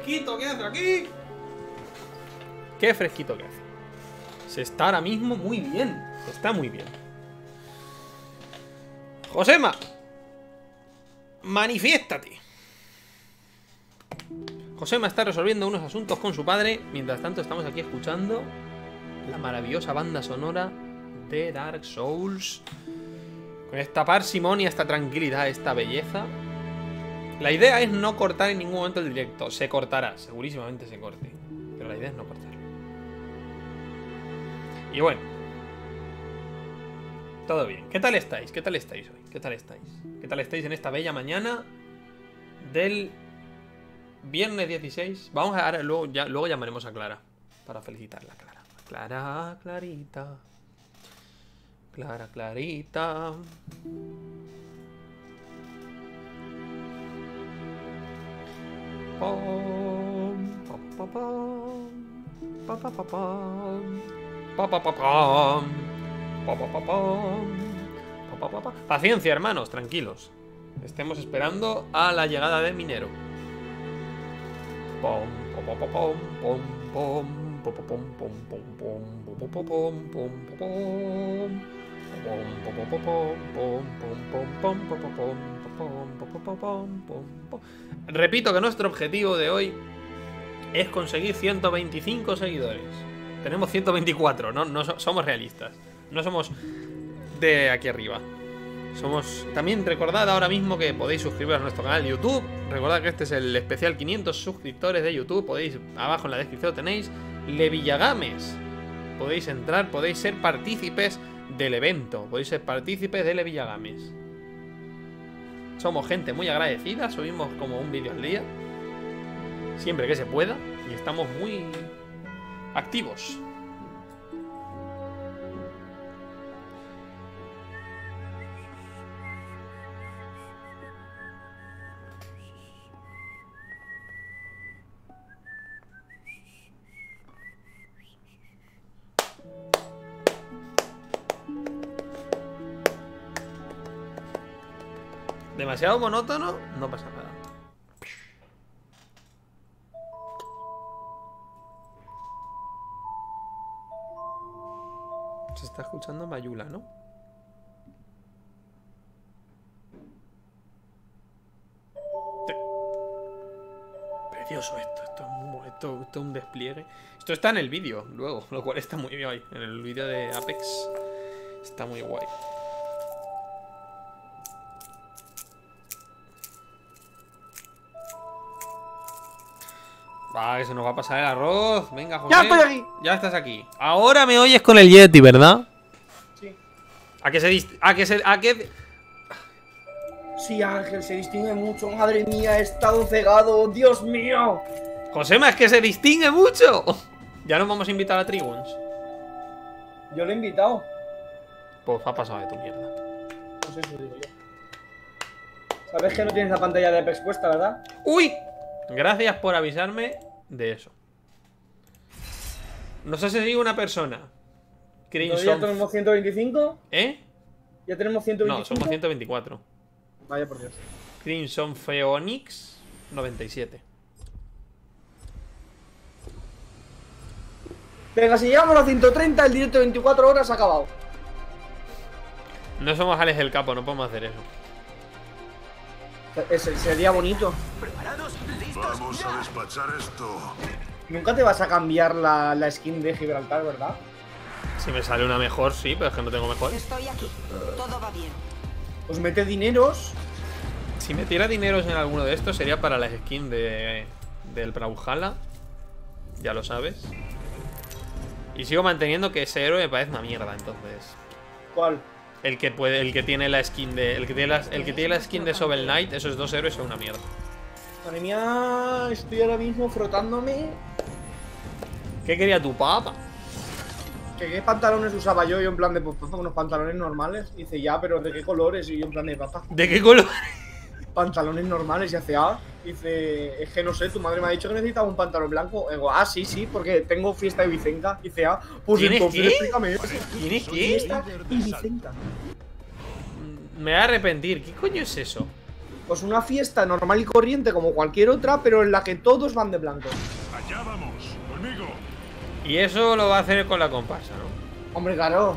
fresquito que hace aquí! ¡Qué fresquito que hace! Se está ahora mismo muy bien. Está muy bien. Josema, manifiéstate. Josema está resolviendo unos asuntos con su padre. Mientras tanto estamos aquí escuchando la maravillosa banda sonora de Dark Souls. Con esta parsimonia, esta tranquilidad, esta belleza. La idea es no cortar en ningún momento el directo. Se cortará, segurísimamente se corte. Pero la idea es no cortarlo. Y bueno, todo bien. ¿Qué tal estáis? ¿Qué tal estáis hoy? ¿Qué tal estáis? ¿Qué tal estáis en esta bella mañana del viernes 16? Vamos a ahora, luego llamaremos a Clara para felicitarla, Clara. Clara, Clarita. Clara, Clarita. Pom, pom, pom, pom, pom, pom, pom. Paciencia, hermanos, tranquilos. Estemos esperando a la llegada de Minero. Pom, pom, pom, pom, pom, pom, pom, pom, pom, pom, pom, pom, pom. Repito que nuestro objetivo de hoy es conseguir 125 seguidores. Tenemos 124, no somos realistas. No somos de aquí arriba. Somos. También recordad ahora mismo que podéis suscribiros a nuestro canal de YouTube. Recordad que este es el especial 500 suscriptores de YouTube. Podéis, abajo en la descripción tenéis Le Villagames. Podéis entrar, podéis ser partícipes del evento. Podéis ser partícipes de Le Villagames. Somos gente muy agradecida. Subimos como un vídeo al día, siempre que se pueda. Y estamos muy activos. Demasiado monótono, no pasa nada. Se está escuchando Mayula, ¿no? Precioso esto es un despliegue. Esto está en el vídeo luego, lo cual está muy bien. En el vídeo de Apex está muy guay. Va, que se nos va a pasar el arroz. Venga, José.
¡Ya estoy aquí!
Ya estás aquí. Ahora me oyes con el Yeti, ¿verdad?
Sí. Sí, Ángel, se distingue mucho. Madre mía, he estado cegado. ¡Dios mío!
Josema, es que se distingue mucho. Ya nos vamos a invitar a Triguns.
Yo lo he invitado.
Pues ha pasado de tu mierda.
Pues eso digo yo. Sabes que no tienes la pantalla de Apex puesta, ¿verdad?
¡Uy! Gracias por avisarme de eso. Nos ha seguido una persona. Crimson.
¿Ya tenemos 125?
¿Eh?
¿Ya tenemos 125?
No, somos 124.
Vaya por Dios.
Crimson Phoenix 97.
Venga, si llegamos a 130, el directo de 24 horas ha acabado.
No somos Alex del Capo, no podemos hacer eso.
Ese sería bonito.
¿Preparados? ¿Listos?
Vamos a despachar esto.
Nunca te vas a cambiar la skin de Gibraltar, ¿verdad?
Si me sale una mejor, sí, pero es que no tengo mejor.
Estoy aquí. Todo va bien.
Pues mete dineros.
Si metiera dineros en alguno de estos sería para la skin del Brawlhalla. Ya lo sabes. Y sigo manteniendo que ese héroe me parece una mierda, entonces.
¿Cuál?
El que tiene la skin de. El que tiene la skin de Shovel Knight, esos dos héroes son una mierda.
Madre mía, estoy ahora mismo frotándome.
¿Qué quería tu papa?
¿Qué pantalones usaba yo? Yo en plan de, pues unos pantalones normales. Y dice, ya, pero ¿de qué colores? Y yo en plan de, papá,
¿De qué color?
pantalones normales. Y hace, dice, es que no sé, tu madre me ha dicho que necesitaba un pantalón blanco. Y digo, sí, porque tengo fiesta de Vicenca. Y dice, pues
¿Tienes
entonces
qué?
explícame eso.
¿Tienes qué?
Fiesta y Vicenca.
Me voy a arrepentir. ¿Qué coño es eso?
Pues una fiesta normal y corriente como cualquier otra, pero en la que todos van de blanco.
Allá vamos, conmigo.
Y eso lo va a hacer con la comparsa, ¿no?
Hombre, claro.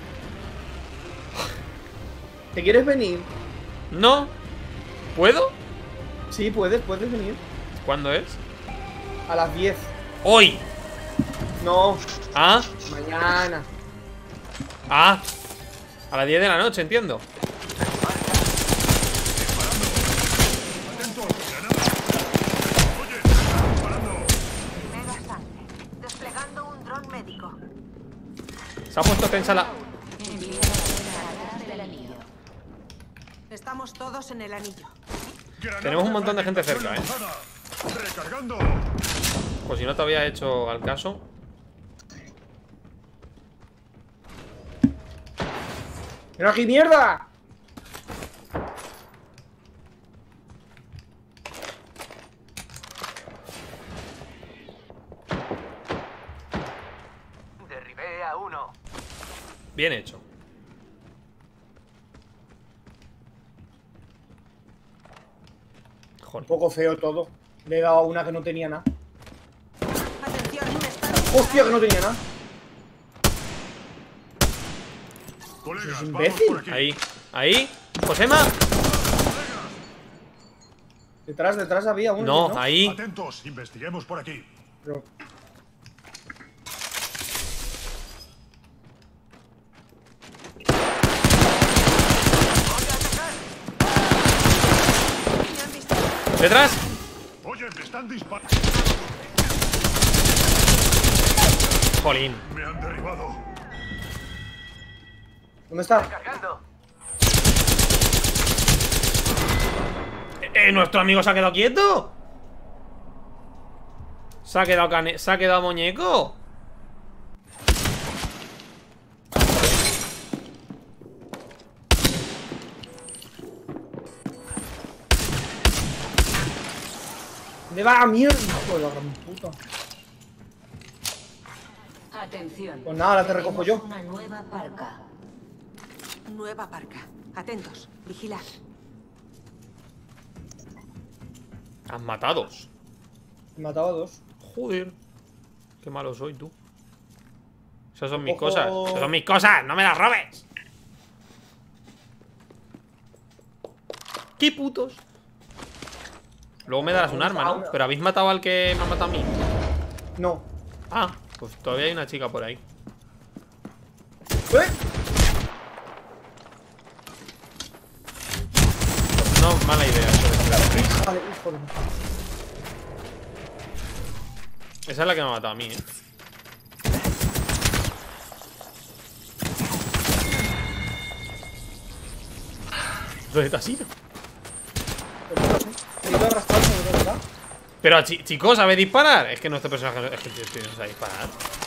¿Te quieres venir?
No. ¿Puedo?
Sí, puedes venir.
¿Cuándo es?
A las 10.
¡Hoy!
No,
¿Ah?
mañana.
Ah. A las 10 de la noche, entiendo.
Mega sangre. Desplegando un dron médico.
Se ha puesto tensa la...
Envía la cuenta atrás del anillo.
Estamos todos en el anillo.
Tenemos un montón de gente cerca, ¿eh?
Recargando.
Pues si no te había hecho al caso.
¡Pero aquí, mierda!
Derribé a uno.
Bien hecho.
Un poco feo todo. Le he dado a una que no tenía nada.
Atención, me están...
¡Hostia, que no tenía nada!
Colegas,
¿Es
vamos
imbécil?
por aquí.
Ahí. Ahí. Josema.
Detrás había uno.
No, ahí.
Atentos, investiguemos por aquí.
Pero-
Detrás.
Oye, me están disparando.
Jolín.
Me han derribado.
¿Dónde está?
Cargando.
¿Nuestro amigo se ha quedado quieto? ¿Se ha quedado ¿Se ha quedado muñeco?
¿Dónde va? ¡Mierda! Hijo de la gran puta.
Atención.
Pues nada, ahora te recojo yo.
Tenemos una nueva parca.
Nueva parca. Atentos. Vigilad.
Han matados.
Me mataba a dos.
Joder. Qué malo soy, tú. Esas son mis
Ojo.
cosas. Esas son mis cosas. ¡No me las robes! ¡Qué putos! Luego me darás un arma, ¿no? Pero habéis matado al que me ha matado a mí.
No.
Ah, pues todavía hay una chica por ahí.
¡Eh!
No, mala idea eso de tirar.
Vale, hijo de...
Esa es la que me ha matado a mí, ¿eh? ¿Dónde te has ido?
Me iba arrastrando, ¿verdad?
Pero chicos, ¿sabe disparar? Es que nuestro personaje es que tío, no sabe disparar.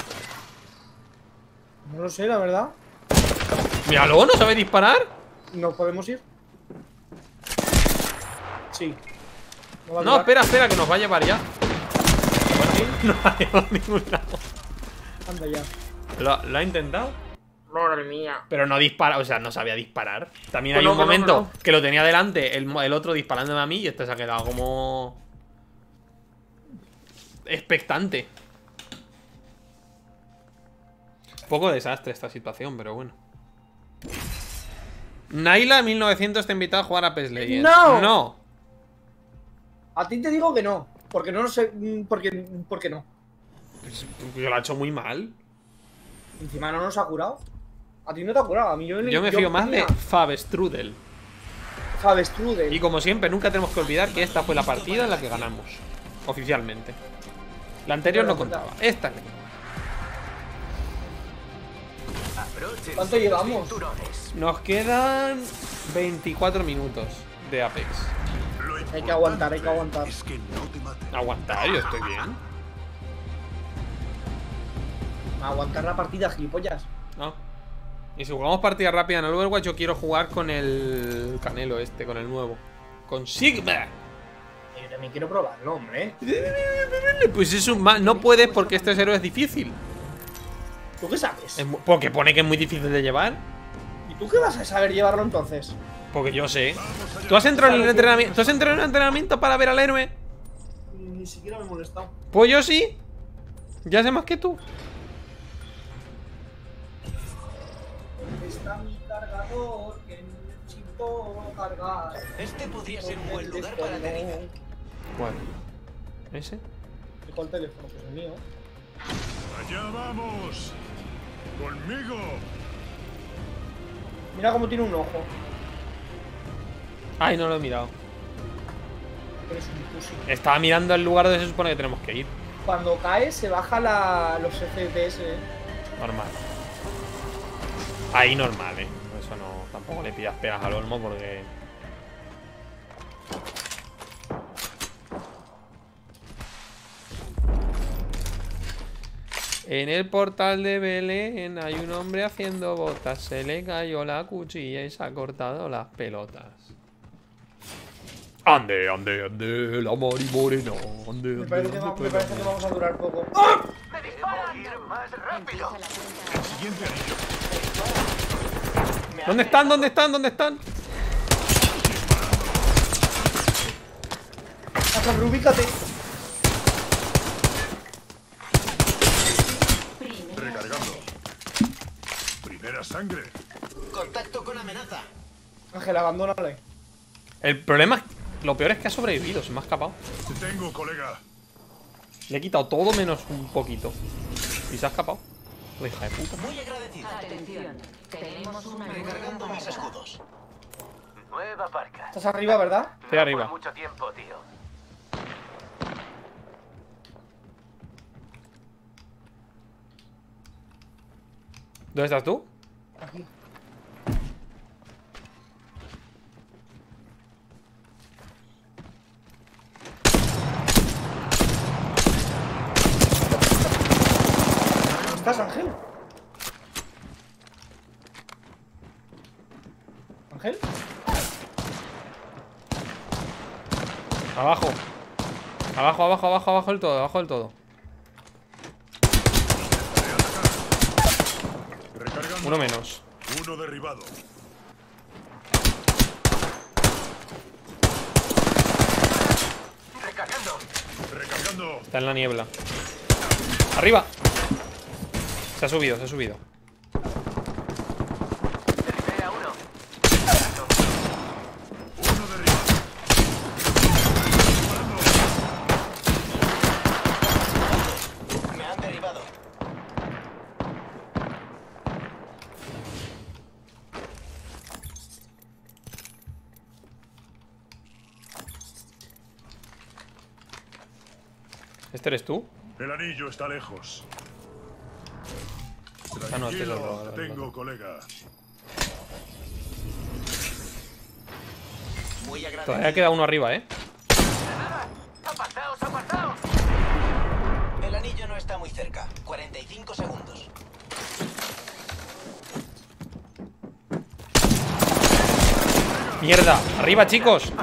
No lo sé, la verdad.
Míralo, ¿no sabe disparar?
¿Nos podemos ir? Sí. va a
No,
durar.
espera, que nos va a llevar ya. No va a llevar a ningún lado.
Anda ya.
¿Lo ha intentado?
Madre mía.
Pero no dispara, o sea, no sabía disparar. También
Pues
hay
no,
un
que no,
momento
que
que lo tenía delante, el otro disparándome a mí y este se ha quedado como... expectante. Poco desastre esta situación, pero bueno. Naila 1900 está invitada a jugar a PES Legends.
¡No!
No.
A ti te digo que no. Porque no lo sé. Porque no.
Pues, lo ha hecho muy mal.
Encima no nos ha curado. A ti no te ha curado. A mí
Yo me fío más de Fabestrudel.
Fabestrudel.
Y como siempre, nunca tenemos que olvidar que esta fue la partida en la que ganamos. Oficialmente. La anterior no contaba. Esta no.
Abróchense
¿Cuánto
los
llevamos?
cinturones.
Nos quedan 24 minutos de Apex.
Lo
Hay que aguantar, hay que
importante
aguantar.
Es que no te maten.
Aguantar, yo estoy bien.
Aguantar la partida, gilipollas.
¿No? Y si jugamos partida rápida en el Overwatch, yo quiero jugar con el Canelo este, con el nuevo. Con Sigma.
Yo también quiero probarlo, hombre.
Pues es un no puedes porque este héroe es difícil.
¿Tú qué sabes?
Porque pone que es muy difícil de llevar.
¿Y tú qué vas a saber llevarlo entonces?
Porque yo sé. ¿Tú has entrado en el entrenamiento? ¿Tú has entrado en el entrenamiento para ver al héroe?
Ni siquiera me he molestado.
Pues yo sí. Ya sé más que tú.
¿Dónde está mi cargador? Que necesito cargar.
Este podría ser un buen lugar para aterrizar.
¿Cuál? ¿Ese?
¿Cuál teléfono? Pues el mío.
¡Allá vamos! ¡Conmigo!
Mira cómo tiene un ojo.
Ay, no lo he mirado.
Eres un pussy.
Estaba mirando el lugar donde se supone que tenemos que ir.
Cuando cae se baja los FPS.
Normal. Ahí normal, Eso no. Tampoco le pidas pegas al olmo porque. En el portal de Belén hay un hombre haciendo botas. Se le cayó la cuchilla y se ha cortado las pelotas. Ande, ande, ande, la Mari Morena. Ande,
Me parece que vamos a durar poco.
¡Me disparan! ¡Ir más rápido!
Siguiente anillo.
¿Dónde están? ¿Dónde están? ¿Dónde están?
Hasta ubícate.
Recargando. Primera sangre.
Contacto con amenaza.
Ángel, abandónale.
El problema es. Lo peor es que ha sobrevivido, se me ha escapado.
Te tengo, colega.
Le he quitado todo menos un poquito. Y se ha escapado. La hija de puta.
Muy agradecido.
Atención, tenemos una
Recargando mis escudos. Nueva parca.
Estás arriba, ¿verdad?
Estoy arriba.
Por mucho tiempo, tío.
¿Dónde estás tú?
Aquí. ¿Estás, Ángel? ¿Ángel?
Abajo. Abajo, abajo, abajo, abajo del todo, abajo del todo.
Recargando.
Uno menos.
Uno derribado.
Recargando.
Recargando.
Está en la niebla. ¡Arriba! Se ha subido, se ha subido.
Tercera uno.
Uno derribado.
Me han derribado.
¿Este eres tú?
El anillo está lejos.
Ah, no, este es
Tranquilo,
otro.
te tengo, colega.
Muy agradecido.
Todavía queda uno arriba,
¡Apartaos, apartaos! El anillo no está muy cerca. 45 segundos.
¡Mierda! ¡Arriba, chicos!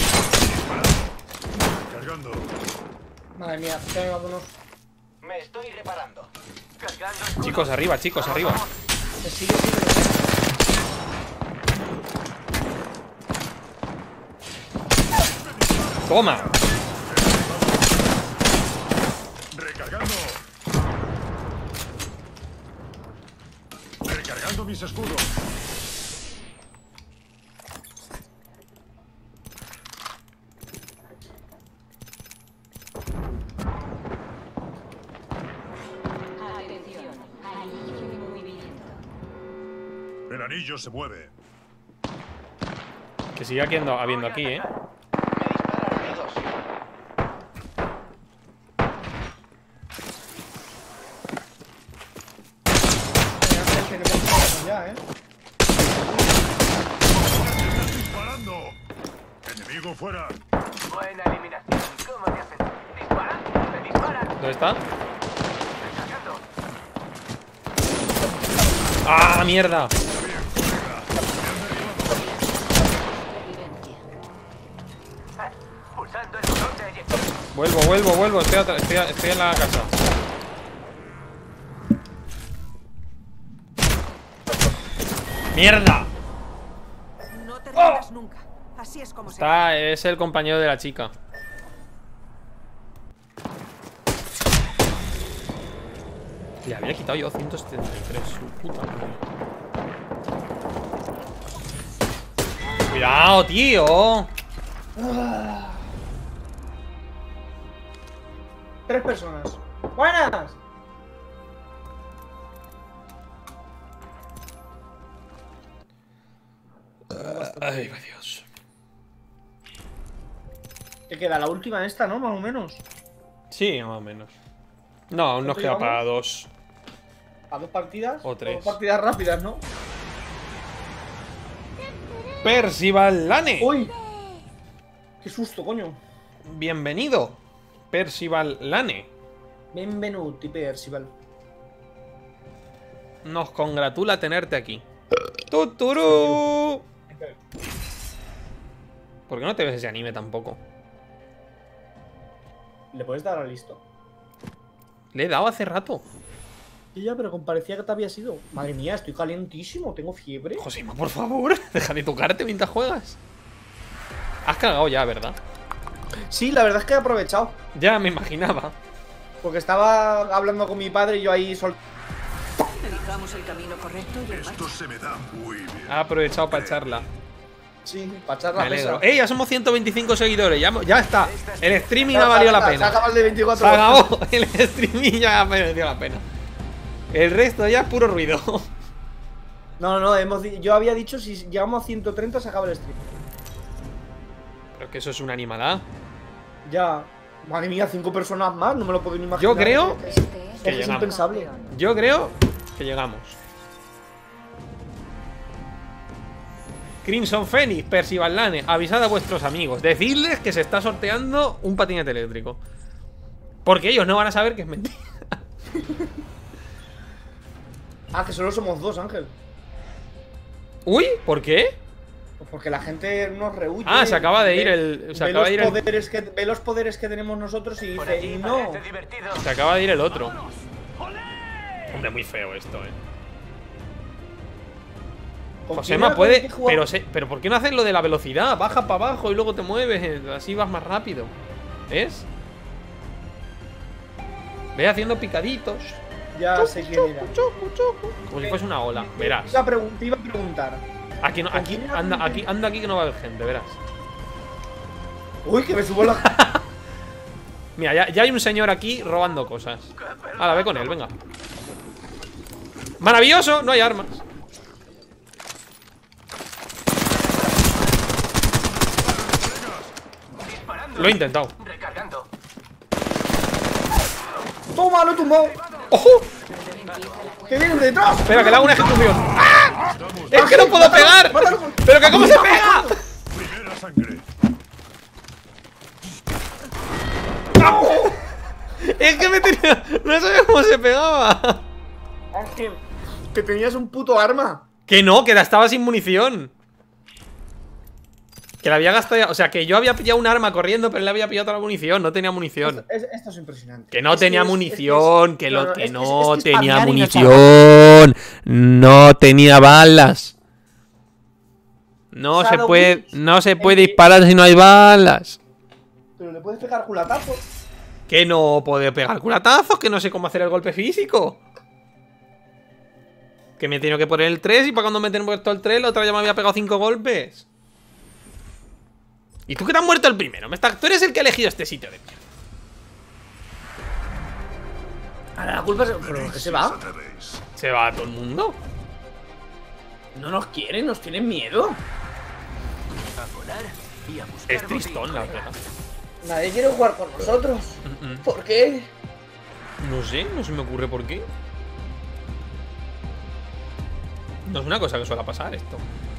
Cargando.
Madre mía, ya me vámonos.
Me estoy reparando. Cargando.
Chicos, arriba, chicos, arriba.
Sigue.
¡Toma!
Recargando. Recargando mis escudos.
Atención, anillo en movimiento.
El anillo se mueve.
Que sigue habiendo aquí,
Me disparan amigos.
Que no me ya,
Disparando. Enemigo fuera.
Buena eliminación. ¿Cómo te hacen? ¡Disparan! ¡Me disparan!
¿Dónde está?
¡Recargando!
¡Ah, mierda!
Pulsando el botón de eyección.
Vuelvo. Estoy en la casa.
No
¡Mierda!
te te rindas nunca. Así es como se...
Es el compañero de la chica. Le había quitado yo 173. Su puta madre. Cuidado, tío.
3 personas. ¡Buenas!
Ay, Dios.
¿Qué queda? La última esta, ¿no? Más o menos.
Sí, más o menos. No, aún nos queda para 2.
¿A 2 partidas?
O 3.
2 partidas rápidas, ¿no?
Percival Lane.
¡Uy! ¡Qué susto, coño!
Bienvenido, Percival Lane.
Benvenuti, Percival.
Nos congratula tenerte aquí. ¡Tuturú! ¿Por qué no te ves ese anime tampoco?
¿Le puedes dar a listo?
Le he dado hace rato.
Sí, ya, pero parecía que te había sido. Madre mía, estoy calientísimo, tengo fiebre.
Josema, por favor, deja de tocarte mientras juegas. Has cagado ya, ¿verdad?
Sí, la verdad es que he aprovechado.
Ya me imaginaba.
Porque estaba hablando con mi padre y yo ahí sol...
Elijamos el camino correcto y el
Esto se me da muy bien.
Ha aprovechado para echarla.
Sí, para echar
Me
la
alegro.
pesa.
¡Ey! Ya somos 125 seguidores. Ya está. El streaming ha valido la
Se
pena.
acaba el de 24
Se
horas.
acabó. El streaming ya ha merecido la pena. El resto ya es puro ruido.
No, yo había dicho si llegamos a 130 se acaba el stream.
Pero que eso es una animalada.
Ya. Madre mía, 5 personas más, no me lo puedo ni imaginar.
Yo creo
Este es
que
es
llegamos.
impensable.
Yo creo que llegamos. Crimson Phoenix, Percival Lane, avisad a vuestros amigos. Decidles que se está sorteando un patinete eléctrico. Porque ellos no van a saber que es mentira.
Ah, que solo somos 2, Ángel.
Uy, ¿por qué?
Pues porque la gente nos rehuye.
Ah, se acaba de ir el. Se acaba de ir el.
Ve los poderes que tenemos nosotros y
Por
dice,
allí
no.
parece divertido.
Se acaba de ir el otro. Hombre, muy feo esto,
¿Con
Josema
quién
puede.
era con el que jugaba?
Pero ¿por qué no haces lo de la velocidad? Baja para abajo y luego te mueves. Así vas más rápido. ¿Ves? Ve haciendo picaditos.
Ya sé quién era.
Como si fuese una ola. Verás.
Te iba a preguntar.
Aquí no, aquí, anda aquí que no va a haber gente, verás.
Uy, que me subo la.
Mira, ya hay un señor aquí robando cosas. Ahora, ve con él, venga. ¡Maravilloso! No hay armas. Lo he intentado.
Recargando.
¡Toma, lo he tumbado!
¡Ojo!
¡Que vienen detrás!
Espera, que le hago una ejecución. ¡Ah! ¡Es que no puedo pegar! ¡Pero que cómo se pega!
Primera sangre.
Es que me tenía. No sabía cómo se pegaba.
Ángel, que tenías un puto arma.
Que no, que estaba sin munición. Que la había gastado ya. O sea, que yo había pillado un arma corriendo, pero él le había pillado toda la munición. No tenía munición.
Esto es impresionante.
Que no tenía munición. Que no tenía
spamear y no
munición. No tenía balas. No se
Shadow
puede.
Witch.
No se puede disparar si no hay balas.
Pero le puedes pegar culatazos.
Que no puede pegar culatazos. Que no sé cómo hacer el golpe físico. Que me he tenido que poner el 3 y para cuando me he puesto el 3, la otra ya me había pegado 5 golpes. ¿Y tú que te has muerto el primero? Tú eres el que ha elegido este sitio de mierda.
Ahora la culpa es. ¿Pero qué se va?
¿Se va todo el mundo?
No nos quieren, nos tienen miedo.
A volar y a buscar
Es tristón, la
botín.
verdad.
Nadie quiere jugar con nosotros. ¿Por qué?
No sé, no se me ocurre por qué. No es una cosa que suele pasar esto.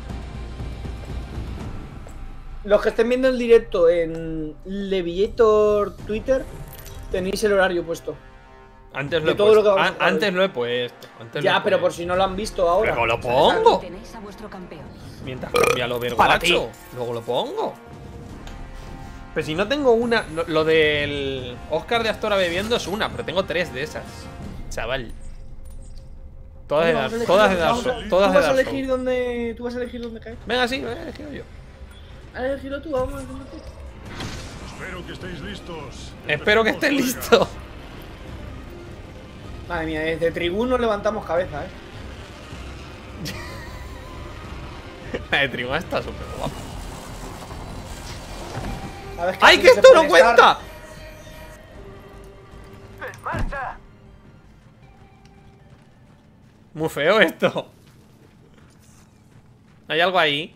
Los que estén viendo el directo en Leviator Twitter, tenéis el horario puesto.
Antes lo
De
he
todo lo
puesto.
que vamos a jugar
Antes
hoy.
lo he puesto. Antes lo
Ya,
he
pero por
puesto.
si no lo han visto ahora.
Luego lo pongo.
Tenéis a vuestro campeón.
Mientras cambia lo
Para ti.
verguacho. Luego lo pongo. Pero si no tengo una. Lo del Oscar de Astora bebiendo es una, pero tengo 3 de esas. Chaval. Todas de
Vamos a
Dark,
elegir
todas de
dónde-
Dark
vamos a-
Souls, todas
¿Tú
de
vas a
Dark
elegir
Souls.
dónde? ¿Tú vas a elegir dónde caer?
Venga, sí, voy a elegirlo yo.
¿Has elegido tú? Vamos a elegirlo tú.
Espero que estéis listos.
Espero que estés
Empecemos,
listo.
Madre mía, desde tribuno levantamos cabeza,
La de Trigua está súper guapa.
¿Sabes
¡Ay,
aquí
que
se
esto no
puede estar?
cuenta!
¡En marcha!
Muy feo esto. ¿Hay algo ahí?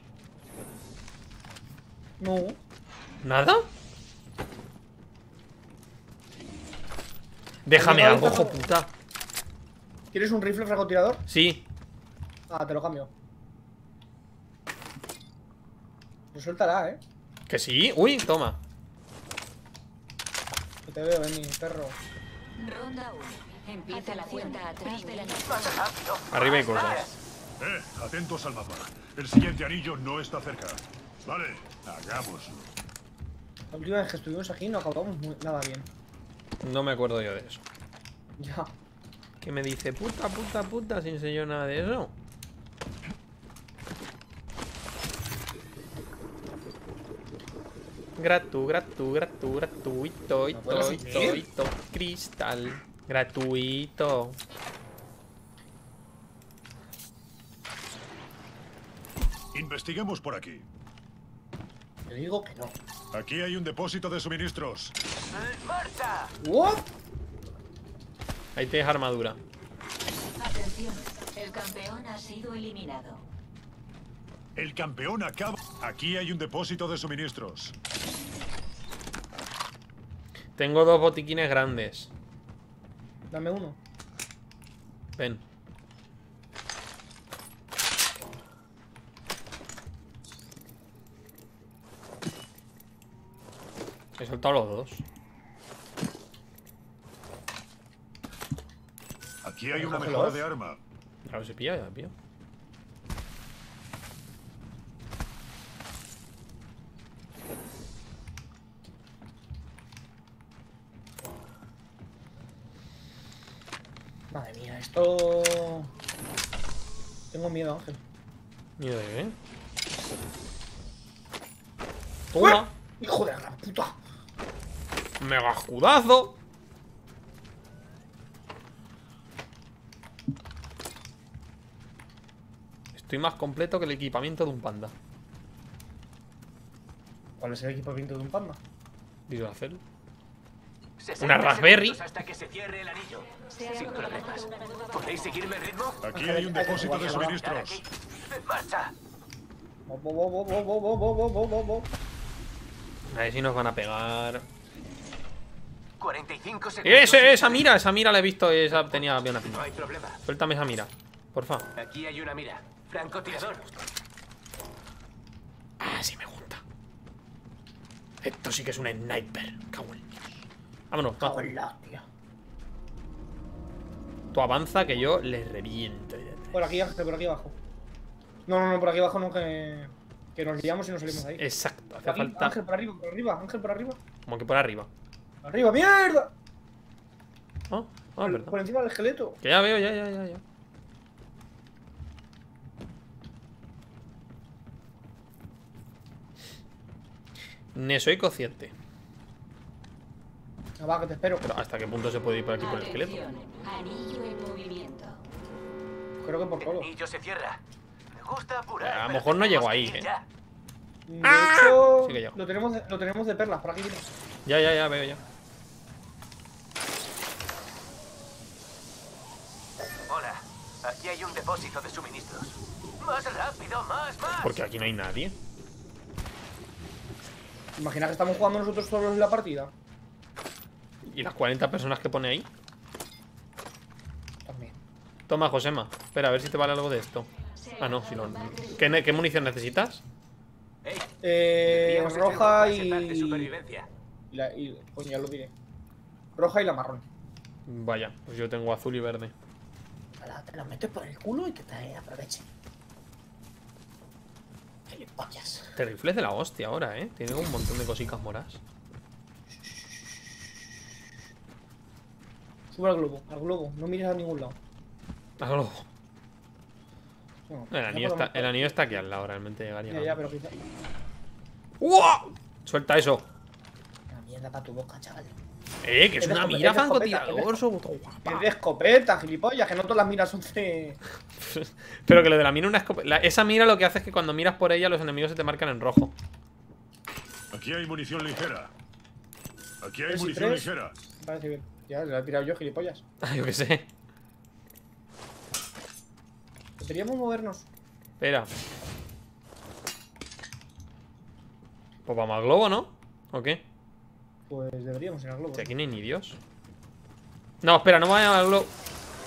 No.
¿Nada? Déjame
Amigo,
algo,
ahorita
hijo
no.
puta.
¿Quieres un rifle francotirador?
Sí.
Ah, te lo cambio. Lo sueltará,
Que sí. Uy, toma.
Que te veo, mi perro.
Ronda 1. Empieza la cuenta atrás de la noche.
¡Más rápido!
Arriba hay
¡Más!
cosas.
Atentos al mapa. El siguiente anillo no está cerca. Vale, hagámoslo.
La última vez que estuvimos aquí no acabamos nada bien.
No me acuerdo yo de eso.
Ya.
¿Qué me dice? Puta, puta, puta, sin ser yo nada de eso. Gratuito,
puedo subir?
cristal. Gratuito.
Investiguemos por aquí.
Te digo que no.
Aquí hay un depósito de suministros.
¡En marcha!
¿What?
Ahí tienes armadura.
Atención, el campeón ha sido eliminado.
El campeón acaba. Aquí hay un depósito de suministros.
Tengo dos botiquines grandes.
Dame uno.
Ven. He soltado los dos.
Aquí hay una
Cógelos.
mejora de arma.
Claro, se pilla, ya pilla.
Madre mía, esto... Tengo miedo, Ángel.
Miedo de qué. Toma.
¡Hijo de la gran puta!
Mega escudazo. Estoy más completo que el equipamiento de un panda.
¿Cuál es el equipamiento de un panda?
Duracell.
60
Una Raspberry.
segundos hasta que se cierre el anillo. Sin problemas. ¿Podéis seguirme el ritmo?
Aquí hay un depósito de suministros.
Aquí. ¡En marcha!
A ver si nos van a pegar.
45 segundos.
Esa mira la he visto. Esa tenía bien una
No
pinta.
hay problema.
Suéltame esa mira, porfa.
Aquí hay una mira. Francotirador.
Ah, sí me gusta. Esto sí que es un sniper. Cago en Dios. Vámonos,
Cago
va.
en la hostia.
Tú avanza que yo les reviento.
Por aquí, Ángel, por aquí abajo. No, por aquí abajo no, que nos liamos y nos salimos de ahí.
Exacto, hace
Por aquí,
falta.
Ángel, por arriba, Ángel, por arriba.
Como que por arriba.
¡Arriba, mierda!
Oh, ah, verdad.
Por encima del esqueleto.
Que ya veo, ya. Ne soy consciente.
Ah, va, que te espero.
Pero ¿hasta qué punto se puede ir por aquí por el esqueleto?
Atención, anillo en movimiento.
Creo que por
El
todo.
anillo se cierra. Me gusta apurar.
A lo
pero
mejor no
tenemos
llego
que
ahí,
ir
eh.
ya.
De hecho,
Sí que llego.
lo tenemos de perlas, por aquí viene.
Ya, veo ya.
Hola. Aquí hay un depósito de suministros. Más rápido, más.
Porque aquí no hay nadie.
Imagina que estamos jugando nosotros solos en la partida.
¿Y las 40 personas que pone ahí?
También.
Toma, Josema. Espera, a ver si te vale algo de esto. Ah, no, si no. ¿Qué munición necesitas?
Hey, deberíamos
Roja
hacer un plan de
y...
supervivencia.
Coño, ya lo diré. Roja y la marrón.
Vaya, pues yo tengo azul y verde.
Te la metes por el culo y que te aproveche. Gilipollas.
Este rifle es de la hostia ahora, ¿eh? Tiene un montón de cositas moras.
Sube al globo, no mires a ningún lado.
Algo.
No,
El anillo está aquí al lado, realmente llegaría.
Ya, pero quizá.
¡Uah! Suelta eso.
Una mierda para tu boca, chaval.
Que es una mira francotirador,
Es de escopeta, gilipollas, que no todas las miras son de.
Pero que lo de la mira una escopeta. Esa mira lo que hace es que cuando miras por ella, los enemigos se te marcan en rojo.
Aquí hay munición ligera. Aquí hay
3 y
munición
3.
ligera.
Me parece bien. Ya, la he tirado yo, gilipollas.
Yo qué sé.
Deberíamos movernos.
Espera. Pues vamos al globo, ¿no? ¿O qué?
Pues deberíamos ir al globo.
Si aquí no hay ni Dios. No, espera, no vayamos al globo.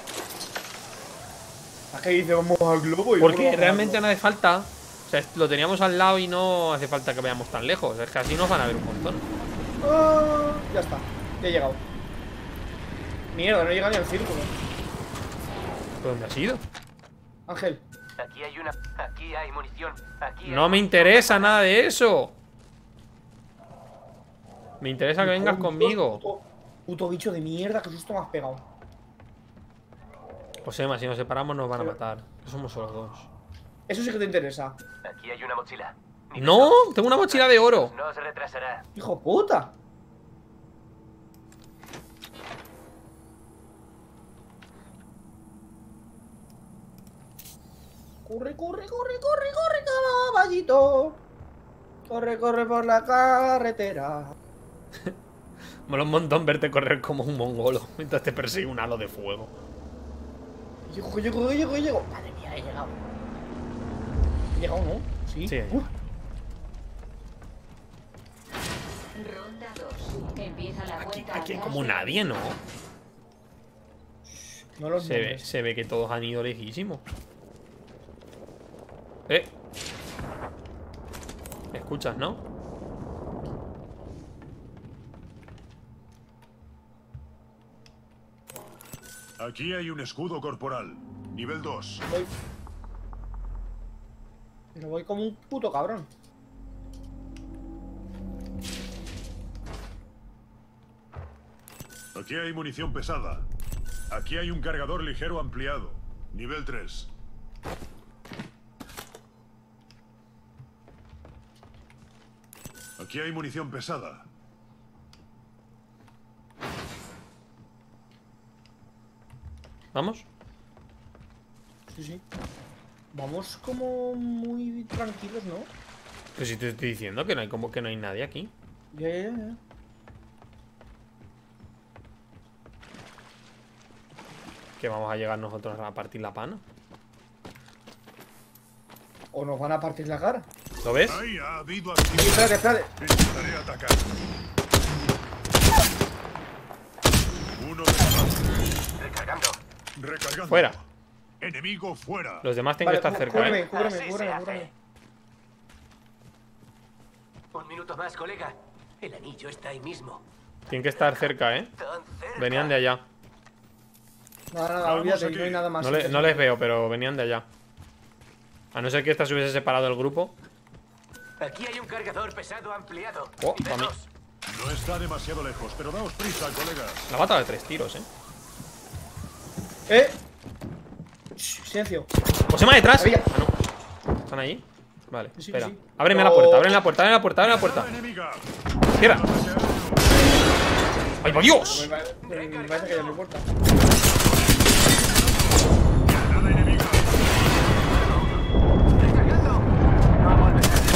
¿A qué dice vamos al globo? Y
Porque
luego
realmente
vamos
no hace falta. O sea, lo teníamos al lado y no hace falta que vayamos tan lejos. Es que así nos van a ver un montón.
Ya está, ya he llegado. Mierda, no he llegado ni al círculo.
¿Por dónde has ido?
Ángel.
Aquí hay munición.
No me interesa nada de eso. Me interesa que vengas conmigo.
Puto bicho de mierda, que susto me has pegado.
Pues Emma, si nos separamos nos van a matar. Somos solo dos.
Eso sí que te interesa.
Aquí hay una mochila.
¡No! Tengo una mochila de oro.
No se retrasará.
¡Hijo puta! Corre, corre, corre, corre, corre, caballito. Corre, corre por la carretera.
Mola un montón verte correr como un mongolo mientras te persigue un halo de fuego.
Llego. Madre mía, he llegado. ¿He llegado, no? Sí.
Sí.
Ronda 2. Empieza la cuenta.
Aquí hay como nadie, ¿no?
No los nombres.
Se ve que todos han ido lejísimos. ¿Me escuchas, no?
Aquí hay un escudo corporal. Nivel 2.
Voy. Pero voy como un puto cabrón.
Aquí hay munición pesada. Aquí hay un cargador ligero ampliado. Nivel 3. Aquí hay munición pesada.
¿Vamos?
Sí. Vamos como muy tranquilos, ¿no?
Pues si te estoy diciendo que no hay como que no hay nadie aquí.
Ya.
Que vamos a llegar nosotros a partir la pana.
O nos van a partir la cara.
¿Lo ves?
Ahí ha habido
Espérate.
Intentaré atacar. Uno de más. Recargando.
Fuera.
Enemigo fuera.
Los demás tienen que estar cerca,
Cúbreme.
Un minuto más, colega. El anillo está ahí mismo.
Tienen que estar cerca,
Tan cerca.
Venían de allá.
Nada,
Vamos
olvídate,
aquí.
no hay nada más.
No les veo, pero venían de allá. A no ser que esta se hubiese separado del grupo.
Aquí hay un cargador pesado ampliado.
Oh,
Nivel
pa' mí.
2.
No está demasiado lejos, pero daos prisa, colegas.
La ha matado de 3 tiros,
Shh, silencio.
¡Pues se me detrás!
Había.
Ah, no. ¿Están ahí? Vale,
Sí,
espera.
sí.
Ábreme la
No.
puerta, ábreme la puerta.
Enemiga.
Cierra. ¡Ay, por Dios!
Me parece que ya me importa.
Nada enemiga.
Recargando. No volverá a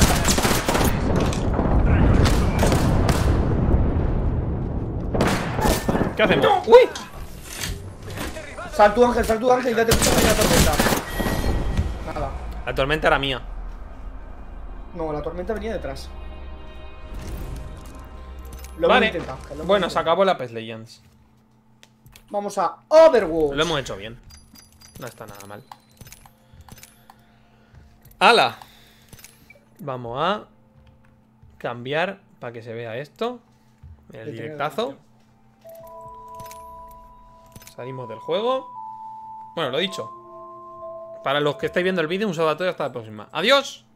¿Qué hacemos? ¡Uy!
Sal tú, Ángel, y date cuenta de la tormenta. Nada.
La tormenta era mía.
No, la tormenta venía detrás. Lo
Vale.
hemos intentado, Ángel, lo hemos
Bueno, se
intentado.
acabó la PES Legends.
Vamos a Overwatch.
Lo hemos hecho bien. No está nada mal. ¡Hala! Vamos a cambiar para que se vea esto. El
Que tenga
directazo. Salimos del juego. Bueno, lo dicho. Para los que estáis viendo el vídeo, un saludo a todos y hasta la próxima. ¡Adiós!